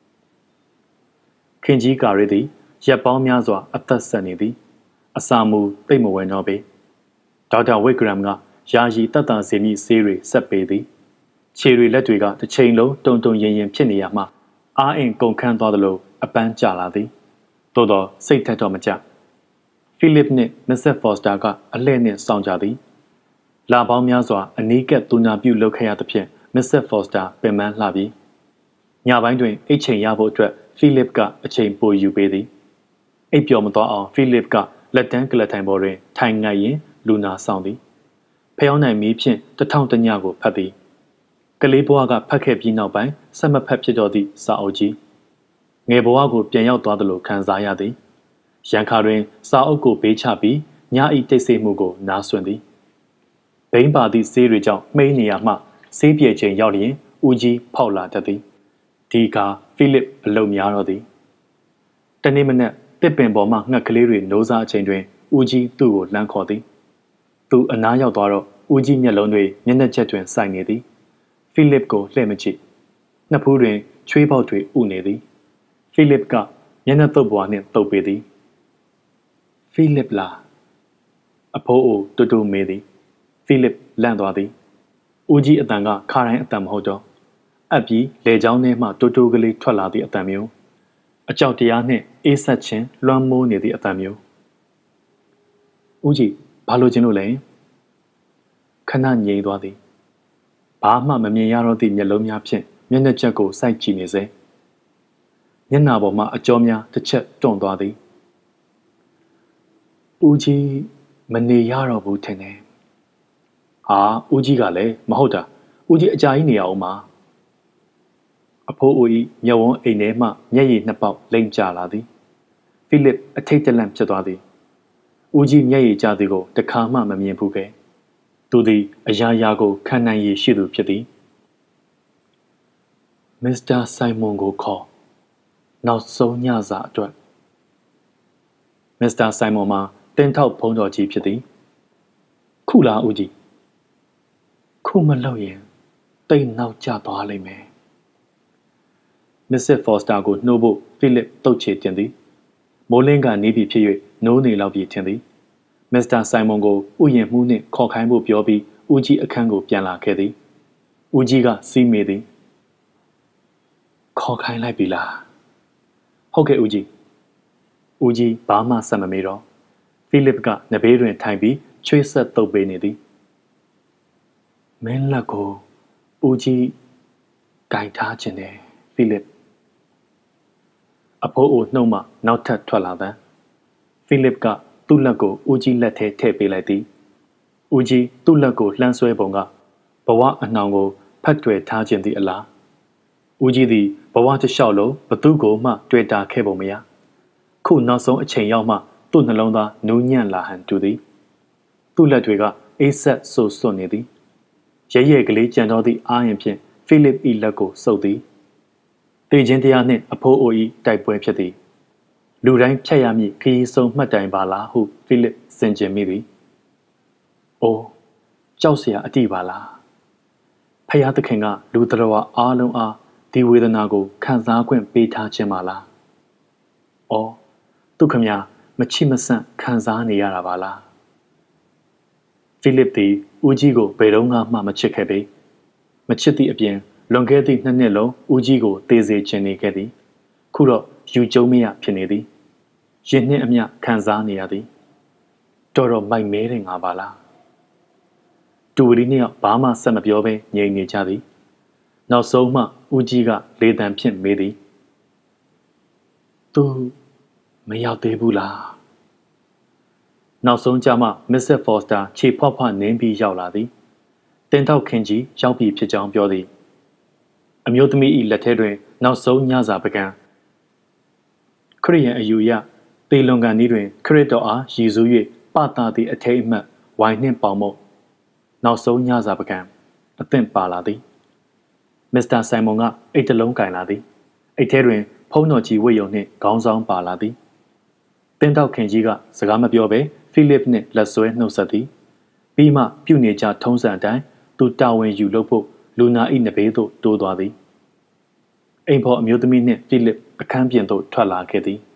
[SPEAKER 1] ခင်ကြီးကာရီသည်ရက်ပေါင်းများစွာအသက်ဆက်နေသည်အစာမူသိမ့်မဝင်တော့ပေဒေါက်တာဝစ်ဂရမ်ကယာယီတတ်တာစီမီဆေးတွေဆက်ပေးသည်ခြေတွေလက်တွေကတစ်ချိန်လုံးတုံတုံရင်ရင်ဖြစ်နေရမှအားအင်ကုန်ခန်းသွားသလိုအပန်းကျလာသည်သို့သောစိတ်ထက်တော့မကျဖိလစ်နှင့်မစ္စစ်ဖော်စတာကအလှည့်နှင့်စောင့်ကြသည်လာပေါင်းများစွာအနီးကပ်တူနာပြုလုပ်ခဲ့ရသဖြင့်မစ္စစ်ဖော်စတာပင်ပန်းလှပြီးညပိုင်းတွင်အိတ်ချိန်ရဖို့အတွက်ဖိလစ်ကအချိန်ပိုယူပေးသည်အိပ်ပျော်မသွားအောင်ဖိလစ်ကလက်တန်းကလထိုင်ပေါ်တွင်ထိုင်ငိုက်ရင်လူနာဆောင်သည်ဖျောင်းနိုင်မီဖြင့်တထောင်တညကိုဖတ်သည်ကလေးဘဝကဖတ်ခဲ့ပြီးနောက်ပိုင်းဆက်မဖတ်ဖြစ်တော့သည့်စာအုပ်ကြီးငယ်ဘဝကိုပြန်ရောက်သွားသလိုခံစားရသည်ရန်ခါတွင်စာအုပ်ကိုဘေးချပြီးညဤတိတ်ဆိတ်မှုကိုနားဆွင့်သည်ဘိန်းပါသည့်ဆေးတွေကြောင့်မှိန်းနေရမှဆေးပြေချိန်ရောက်လျင်ဦးကြီးဖောက်လာတတ်သည်ဒီကဖိလစ်အလုံများတော့သည်တနေ့မနက်တစ်ပင်ပေါ်မှငှက်ကလေးတွေနိုးစားအချိန်တွင်ဦးကြီးသူ့ကိုလှမ်းခေါ်သည်သူအနားရောက်သွားတော့ဦးကြီးမျက်လုံးတွေမျက်နှာချက်တွင်စိုက်နေသည်ဖိလစ်ကိုလှည့်မကြည့်နှစ်ဖူးတွင်ချွေးပေါက်တွေဥနေသည်ဖိလစ်ကမျက်နှာတုပ်ပွားနှင့်တုပ်ပေးသည်ဖိလစ်လားအဖိုးအိုတူတူမေးသည်ဖိလစ်လန့်သွားသည်ဦးကြီးအတန်ကခါတိုင်းအတန်မဟုတ်တော့အပ်ပြီးလေချောင်းထဲမှတူတူကလေးထွက်လာသည့်အတန်မျိုးအကြောက်တရားနှင့်အေးဆက်ခြင်းလွှမ်းမိုးနေသည့်အတန်မျိုးဦးကြီးဘာလို့ခြင်းလို့လဲခဏငြိမ်သွားသည်ဘာမှမမြင်ရတော့သည့်မျက်လုံးများဖြင့်မျက်နှာချက်ကိုစိုက်ကြည့်နေစေမျက်နှာပေါ်မှအကြောများတစ်ချက်တွန့်သွားသည်ဦးကြီးမနေရတော့ဘူးထင်တယ်ဟာဦးကြီးကလည်းမဟုတ်တာဦးကြီးအကြာကြီးနေရအောင်ပါအဖိုးအိုဤမျက်ဝန်းအိမ်ထဲမှမျက်ရည်နှစ်ပေါက်လိမ့်ကျလာသည်ဖိလစ်အထိတ်တလန့်ဖြစ်သွားသည်ဦးကြီးမျက်ရည်ကျသည်ကိုတခါမှမမြင်ဘူးခဲ့သူသည်အရာရာကိုခံနိုင်ရည်ရှိသူဖြစ်သည်မစ္စတာဆိုင်မွန်ကိုခေါ်နောက်ဆုံးညစာအတွက်မစ္စတာဆိုင်မွန်မှာတင်းထောက်ဖုံးတော်ကြီးဖြစ်သည်ခုလားဦးကြီးခုမလုပ်ရင်တိတ်နောက်ကျသွားလိမ့်မယ်မစ္စစ်ဖော်စတာကိုနှိုးဖို့ဖိလစ်တုတ်ချေတင်သည်မိုးလင်းကနေပြီဖြစ်၍နိုးနေလောက်ပြီထင်သည်မစ္စတာဆိုင်မွန်ကိုဥယျာဉ်မှုနှင့်ခေါ်ခိုင်းဖို့ပြောပြီးဦးကြီးအခန်းကိုပြန်လာခဲ့သည်ဦးကြီးကစီးမေသည်ခေါ်ခိုင်းလိုက်ပြီလားဟုတ်ကဲ့ဦးကြီးဦးကြီးဘာမှဆက်မမေးတော့ဖိလစ်ကနဘေးတွင်ထိုင်ပြီးချွေးဆက်တုပ်ပေးနေသည်မင်းလက်ကိုဦးကြီးဂိုင်ထားခြင်းတယ်ဖိလစ်အဖိုးအိုနှုတ်မှနောက်ထပ်ထွက်လာသည်ဖိလစ်ကသူ့လက်ကိုဦးကြီးလက်ထဲထည့်ပေးလိုက်သည်ဦးကြီးသူ့လက်ကိုလှမ်းဆွဲပုံကဘဝအနှောင်ကိုဖတ်တွယ်ထားခြင်းသည့်အလားဦးကြီးသည်ဘဝတစ်လျှောက်လုံးဘသူကိုမှတွေ့တာခဲ့ပုံမရခုနောက်ဆုံးအချိန်ရောက်မှသူ့နှလုံးသားနူးညံ့လာဟန်တူသည်သူ့လက်တွေကအေးဆက်ဆူဆွနေသည်ရဲရဲကလေးကြံတော်သည့်အားရင်ဖြင့်ဖိလစ်၏လက်ကိုစုပ်သည်တေချင်းတရားနှင့်အဖိုးအို၏တိုက်ပွဲဖြစ်သည်လူတိုင်းဖြတ်ရမည့်ခရီးဆုံးမှတ်တိုင်ပါလားဟုဖိလစ်စင်ကြင်မိသည်အိုးကြောက်เสียအတိပါလားဖယားသခင်ကလူတော်ဝါအားလုံးအားဒီဝေဒနာကိုခံစား권ပေးထားခြင်းပါလားအော်သူခမညာမချိမဆန့်ခံစားနေရတာပါလားဖိလစ်သည်ဦးကြီးကိုဘယ်တော့မှမချစ်ခဲ့ပေမချစ်သည့်အပြင်လွန်ခဲ့သည့်နှစ်နှစ်လုံးဦးကြီးကိုသေစေခြင်းနေခဲ့သည်ခုတော့ယူကျုံမရဖြစ်နေသည်ရင်နှင့်အမျှခံစားနေရသည်တော်တော်မိုက်မဲတဲ့ငါပါလားတူဝီနှစ်ယောက်ဘာမှဆက်မပြောဘဲငြိမ်နေကြသည်နောက်ဆုံးမှဦးကြီးကလေတံဖြင့်မေးသည်သူမရောက်သေးဘူးလားနောက်ဆုံးကြမှမစ္စစ်ဖော်စတာခြေဖွက်ဖွက်နင်းပြီးရောက်လာသည်တင်းထောက်ခင်ကြီးရောက်ပြီဖြစ်ကြောင်းပြောသည်အမျိုးသမီး၏လက်ထဲတွင်နောက်ဆုံးညစာပကံခရိယန်အယူရတေလွန်ကန်ဤတွင်ခရစ်တော်အားရည်စူး၍ပတာသည့်အထိတ်အမှတ်ဝိုင်နှင့်ပေါင်မုတ်နောက်ဆုံးညစာပကံအသင့်ပါလာသည်မစ္စတာဆိုင်မွန်ကအိတ်တလုံးကင်လာသည်အိတ်ထဲတွင်ဖုံးတော်ကြီးဝိယုံနှင့်ခေါင်းဆောင်ပါလာသည်တင်းတောက်ခင်ကြီးကစကားမပြောဘဲဖိလစ်နှင့်လက်ဆွဲနှုတ်ဆက်သည်ပြီးမှပြုနေကြထုံးစံအတိုင်းသူတာဝန်ယူလုပ်ဖို့လူနာ၏နဘေးသို့တိုးသွားသည်အိမ်ဖော်အမျိုးသမီးနှင့်ဖိလစ်အခန်းပြင်သို့ထွက်လာခဲ့သည်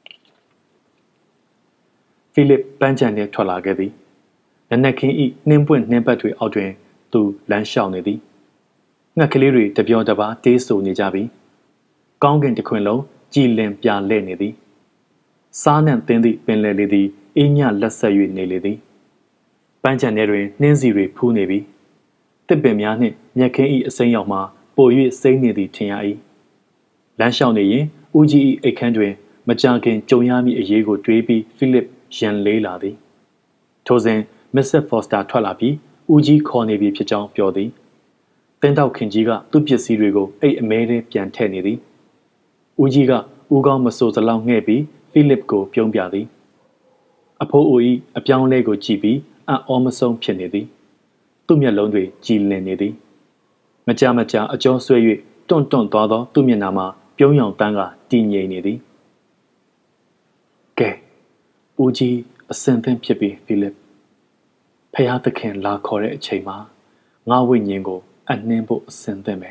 [SPEAKER 1] ဖိလစ်ပန်းချံနှင့်ထွက်လာခဲ့သည်နနက်ခင်း၏နှင်းပွင့်နှင်းပတ်တွေအောက်တွင်သူလမ်းလျှောက်နေသည်ငှက်ကလေးတွေတပြောတပါတေးဆူနေကြပြီကောင်းကင်တစ်ခွင်လုံးကြည်လင်ပြလဲ့နေသည်စားနှံသင်းသည့်ပင်လယ်လေးသည်အေးညလက်ဆက်၍နေလေသည်ပန်းချံထဲတွင်နှင်းစီတွေဖူးနေပြီတစ်ပင်များနှင့်မြက်ခင်း၏အစိမ်းရောက်မှပို၍စိမ့်နေသည်ထင်ရ၏လမ်းလျှောက်နေရင်ဦးကြီး၏အိတ်ခမ်းတွင်မကြာခင်ကြုံရမည့်အရေးကိုတွေးပြီးဖိလစ်ရန်လေးလာသည်ထိုစဉ်မစ္စစ်ဖော်စတာထွက်လာပြီးဦးကြီးခေါ်နေပြီဖြစ်ကြောင်းပြောသည်တင်းတောက်ခင်ကြီးကသူ့ပစ္စည်းတွေကိုအိတ်အမဲထဲပြန်ထည့်နေသည်ဦးကြီးကဦးကောင်းမဆိုးစလောက်ငှဲ့ပြီးဖိလစ်ကိုပြုံးပြသည်အဖိုးအို၏အပြောင်းလဲကိုကြည့်ပြီးအံ့ဩမဆုံးဖြစ်နေသည်သူ့မျက်လုံးတွေကြည်လင်နေသည်မကြမကြာအကျော်ဆွဲ၍တွန့်တွန့်သွားသောသူ့မျက်နှာမှာပြုံးရောင်တန်းကတည်ငြိမ်နေသည်ကဲဦးကြီးအစင်သင့်ဖြစ်ပြီးဖိလစ်ဖယားသခင်လာခေါ်တဲ့အချိန်မှာငါဝိညာဉ်ကိုအနှင်းဖို့အစင်သင့်ပဲ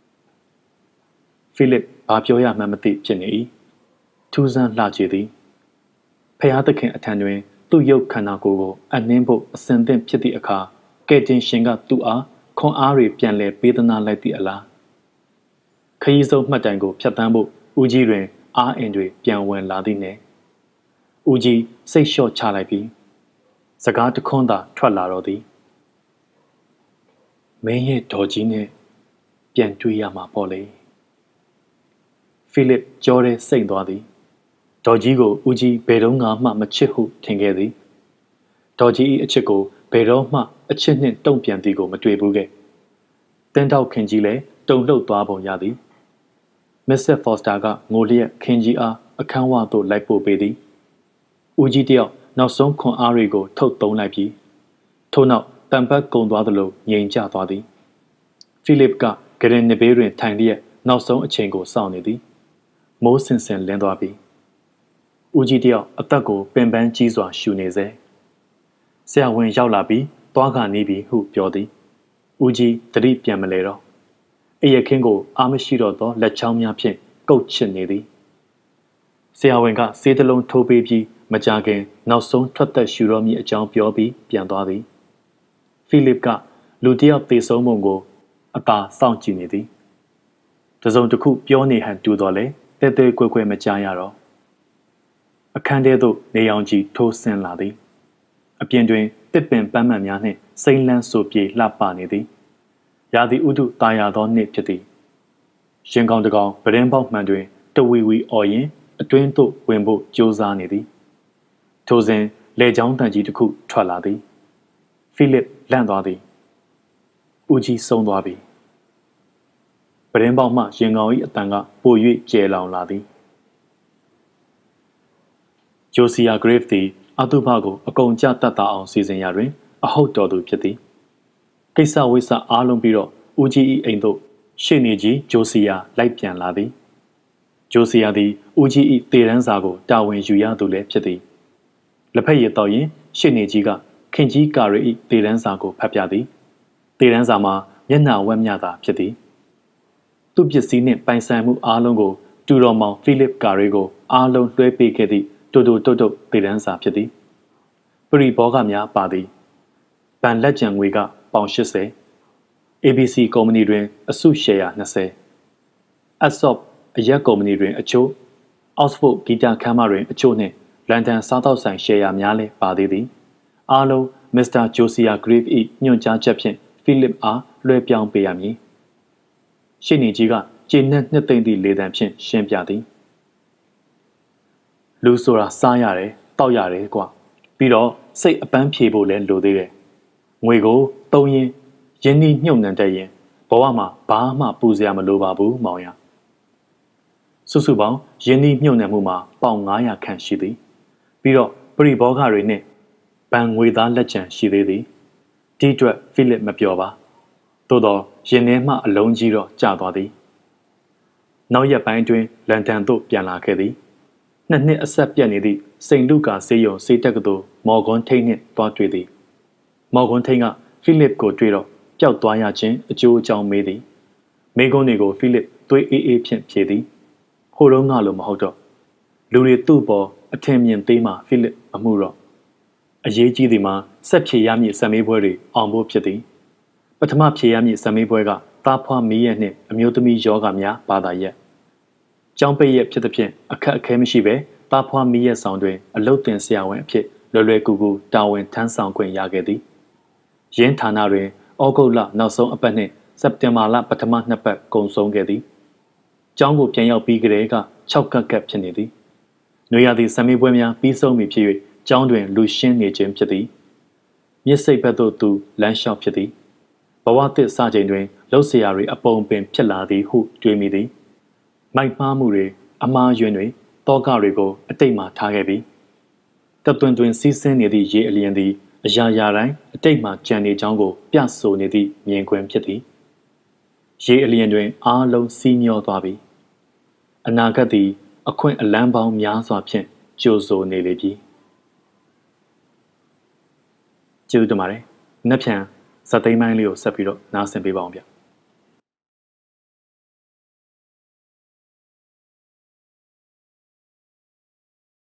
[SPEAKER 1] ဖိလစ်ဘာပြောရမှန်းမသိဖြစ်နေ၏ထူးဆန်းလှကြည်သည်ဖယားသခင်အထံတွင်သူ့ရုပ်ခန္ဓာကိုယ်ကိုအနှင်းဖို့အစင်သင့်ဖြစ်သည့်အခါကဲတင်ရှင်ကသူ့အားခွန်အားတွေပြန်လည်ပေးသနာလိုက်သည့်အလားခရီးဆုံးမှတ်တိုင်ကိုဖျက်ဆီးဖို့ဦးကြီးတွင်အားအင်တွေပြန်ဝင်လာသည်နှင့်ဦးကြီးစိတ်လျှော့ချလိုက်ပြီးစကားတခွန်းသာထွက်လာတော့သည်မင်းရဲ့ဒေါ်ကြီးနဲ့ပြန်တွေ့ရမှာပေါ့လေဖိလစ်ကြောတဲ့စိတ်သွားသည်ဒေါ်ကြီးကိုဦးကြီးဘယ်တော့မှမချစ်ဟုထင်ခဲ့သည်ဒေါ်ကြီး၏အချစ်ကိုဘယ်တော့မှအချစ်နှင့်တုံ့ပြန်သည်ကိုမတွေ့ဘူးခဲ့တင်းတောက်ခင်ကြီးလည်းတုန်လှုပ်သွားပုံရသည်မစ္စစ်ဖော်စတာကငိုလျက်ခင်ကြီးအားအခန်းဝသို့လိုက်ပို့ပေးသည်ဦးကြီးတယောက်နောက်ဆုံးခွန်အားတွေကိုထုတ်သုံးလိုက်ပြီးထို့နောက်တံပတ်ကုံသွားသလိုငြိမ်ကျသွားသည်ဖိလစ်ကဂရင်နဘေးတွင်ထိုင်လျက်နောက်ဆုံးအချိန်ကိုစောင့်နေသည်မိုးစင်စင်လင်းသွားပြီဦးကြီးတယောက်အသက်ကိုပင်ပန်းကြီးစွာရှူနေစေဆရာဝန်ရောက်လာပြီးသွားခါနေပြီဟုပြောသည်ဦးကြီးတတိပြန်မလဲတော့အိယခင်းကိုအားမရှိတော့သောလက်ချောင်းများဖြင့်ကုတ်ချစ်နေသည်ဆရာဝန်ကဆေးတလုံးထိုးပေးပြီးမကြာခင်နောက်ဆုံးထွက်သက်ရှူတော့မည်အကြောင်းပြောပြီးပြန်သွားသည်ဖိလစ်ကလူတယောက်သေဆုံးပုံကိုအသာစောင့်ကြည့်နေသည်တစုံတစ်ခုပြောနေဟန်တူတော်လေတဲတဲကွဲကွဲမကြားရတော့အခန်းထဲသို့နေအောင်ကြီးထိုးဆင်းလာသည်အပြင်တွင်တစ်ပင်ပန်းမှန်များနှင့်စိမ့်လန်းဆိုပြေလှပနေသည်ရာသီဥတုတာယာသောနေ့ဖြစ်သည်ရင်ကောင်တကောင်ပဒင်းပေါက်မှန်တွင်တဝီဝီအော်ရင်အတွင်းသို့ဝင်ဖို့ကြိုးစားနေသည်ထိုစဉ်လေချောင်းတန်ကြီးတစ်ခုထွက်လာသည်ဖိလစ်လန့်သွားသည်ဦးကြီးဆုံးသွားပြီပဒင်းပေါက်မှရင်ကောင်၏အတန်ကပို၍ကျဲလောင်လာသည်ဂျိုစီယာဂရေးဖ်သည်အတုဖကိုအကုန်ကြတတ်တာအောင်စီစဉ်ရတွင်အဟုတ်တော်သူဖြစ်သည်ကိစ္စဝိစ္စအားလုံးပြီးတော့ဦးကြီး၏အိမ်သို့ရှေ့နေကြီးဂျိုစီယာလိုက်ပြန်လာသည်ဂျိုစီယာသည်ဦးကြီး၏တေရန်စာကိုတာဝန်ယူရသူလည်းဖြစ်သည်လက်ဖက်ရည်တော့ရင်ရှေ့နေကြီးကခင်ကြီးကာရီ၏တေရန်စာကိုဖတ်ပြသည်တေရန်စာမှာမျက်နှာဝက်မြတာဖြစ်သည်သူ့ပစ္စည်းနှင့်ပိုင်ဆိုင်မှုအားလုံးကိုတူတော်မောင်ဖိလစ်ကာရီကိုအားလုံးလွှဲပေးခဲ့သည့်တိုတိုတုတ်တုတ်တေရန်စာဖြစ်သည်ပရိဘောဂများပါသည်ဗန်လက်ကျန်ငွေကပေါင်ရှစ်ဆယ် အေ ဘီ စီ ကုမ္ပဏီတွင်အစုရှယ်ယာနှစ်ဆယ် အက်ဆော့အရက်ကုမ္ပဏီတွင်အချို့ အောက်စ်ဖို့ဂီတာခမ်းမတွင်အချို့နှင့်လန်ဒန်စားသောက်ဆိုင်ရှယ်ယာများလည်းပါသေးသည်အားလုံးမစ္စတာဂျိုစီယာဂရေးဖ်၏ညွှန်ကြားချက်ဖြင့်ဖိလစ်အားလွှဲပြောင်းပေးရမည်ရှေ့နေကြီးကကျေနပ်နှစ်သိမ့်သည့်လေသံဖြင့်ရှင်းပြသည်လူဆိုတာစားရတယ်တောက်ရတယ်ကွာပြီးတော့စိတ်အပန်းဖြေဖို့လည်းလိုသေးတယ်ငွေကိုသုံးရင်ရင်းနှီးမြှုပ်နှံတတ်ရင်ဘဝမှာဘာမှပူစရာမလိုပါဘူးမောင်ရစုစုပေါင်းရင်းနှီးမြှုပ်နှံမှုမှာပေါင်ငါးရာခန့်ရှိသည်ပြီးတော့ပရိဘောဂတွေနဲ့ဘဏ်ငွေသားလက်ကျန်ရှိသေးသည်ဒီအတွက်ဖိလစ်မပြောပါသို့တော့ရင်ထဲမှအလုံးကြီးတော့ကျသွားသည်နောက်ရက်ပိုင်းတွင်လန်ဒန်သို့ပြန်လာခဲ့သည်နှစ်နှစ်အဆက်ပြတ်နေသည့်စိန်လူကာဆေးရုံဆေးတက်ကသိုလ်မော်ဂွန်ထိန်နှင့်တွားတွေ့သည်မော်ဂွန်ထိန်ကဖိလစ်ကိုတွေ့တော့ပျောက်သွားရခြင်းအကျိုးအကြောင်းမေးသည်မိကုန်းတွေကိုဖိလစ်သွေးအေးအေးဖြင့်ဖြေသည်ဟိုတုန်းကလိုမဟုတ်တော့လူတွေသူ့ပေါ်အထင်မြင်သေးမှဖိလစ်အမှုတော့အရေးကြီးသည်မှာဆက်ဖြေရမည့်ဇမေးပွဲတွေအောင်ဖို့ဖြစ်သည်ပထမဖြေရမည့်ဇမေးပွဲကသားဖွားမီးရက်နှင့်အမျိုးသမီးယောဂများဘာသာရက်ကျောင်းပိတ်ရက်ဖြစ်သဖြင့်အခက်အခဲမရှိဘဲသားဖွားမီးရက်ဆောင်တွင်အလုတ်တင်ဆရာဝန်အဖြစ်လွယ်လွယ်ကူကူတာဝန်ထမ်းဆောင်ခွင့်ရခဲ့သည်ရင်းဌာနတွင်ဩဂုတ်လနောက်ဆုံးအပတ်နှင့်စက်တင်ဘာလပထမနှစ်ပတ်ကုန်ဆုံးခဲ့သည်ကျောင်းကိုပြန်ရောက်ပြီးကတည်းကခြောက်ကပ်ကပ်ဖြစ်နေသည်နွေရာသီဇမေးပွဲများပြီးဆုံးပြီဖြစ်၍ကျောင်းတွင်လူရှင်းနေခြင်းဖြစ်သည်မျက်စိတ်ဘက်သို့သူလမ်းလျှောက်ဖြစ်သည်ဘဝသစ်စချိန်တွင်လှုပ်ရှားတွေအပုံပင်ဖြစ်လာသည်ဟုတွေးမိသည်မိုက်မှားမှုတွေအမှားယွင်းတွေတောကတွေကိုအတိတ်မှထားခဲ့ပြီးတသွင်တွင်စီးဆင်းနေသည့်ရေအလျင်သည်အရာရာတိုင်းအတိတ်မှကြံနေကြောင်းကိုပြဆိုနေသည့်မြင်ကွင်းဖြစ်သည်ရေအလျင်တွင်အားလုံးစီးမျောသွားပြီအနာဂတ်သည်အခွင့်အလန်းပေါင်းများစွာဖြင့်ကြိုဆိုနေလေပြီကျေးဇူးတင်ပါတယ်။နက်ဖြန်ဇာတ်သိမ်းပိုင်းလေးကိုဆက်ပြီးတော့နားဆင်ပေးပါအောင်ဗျ။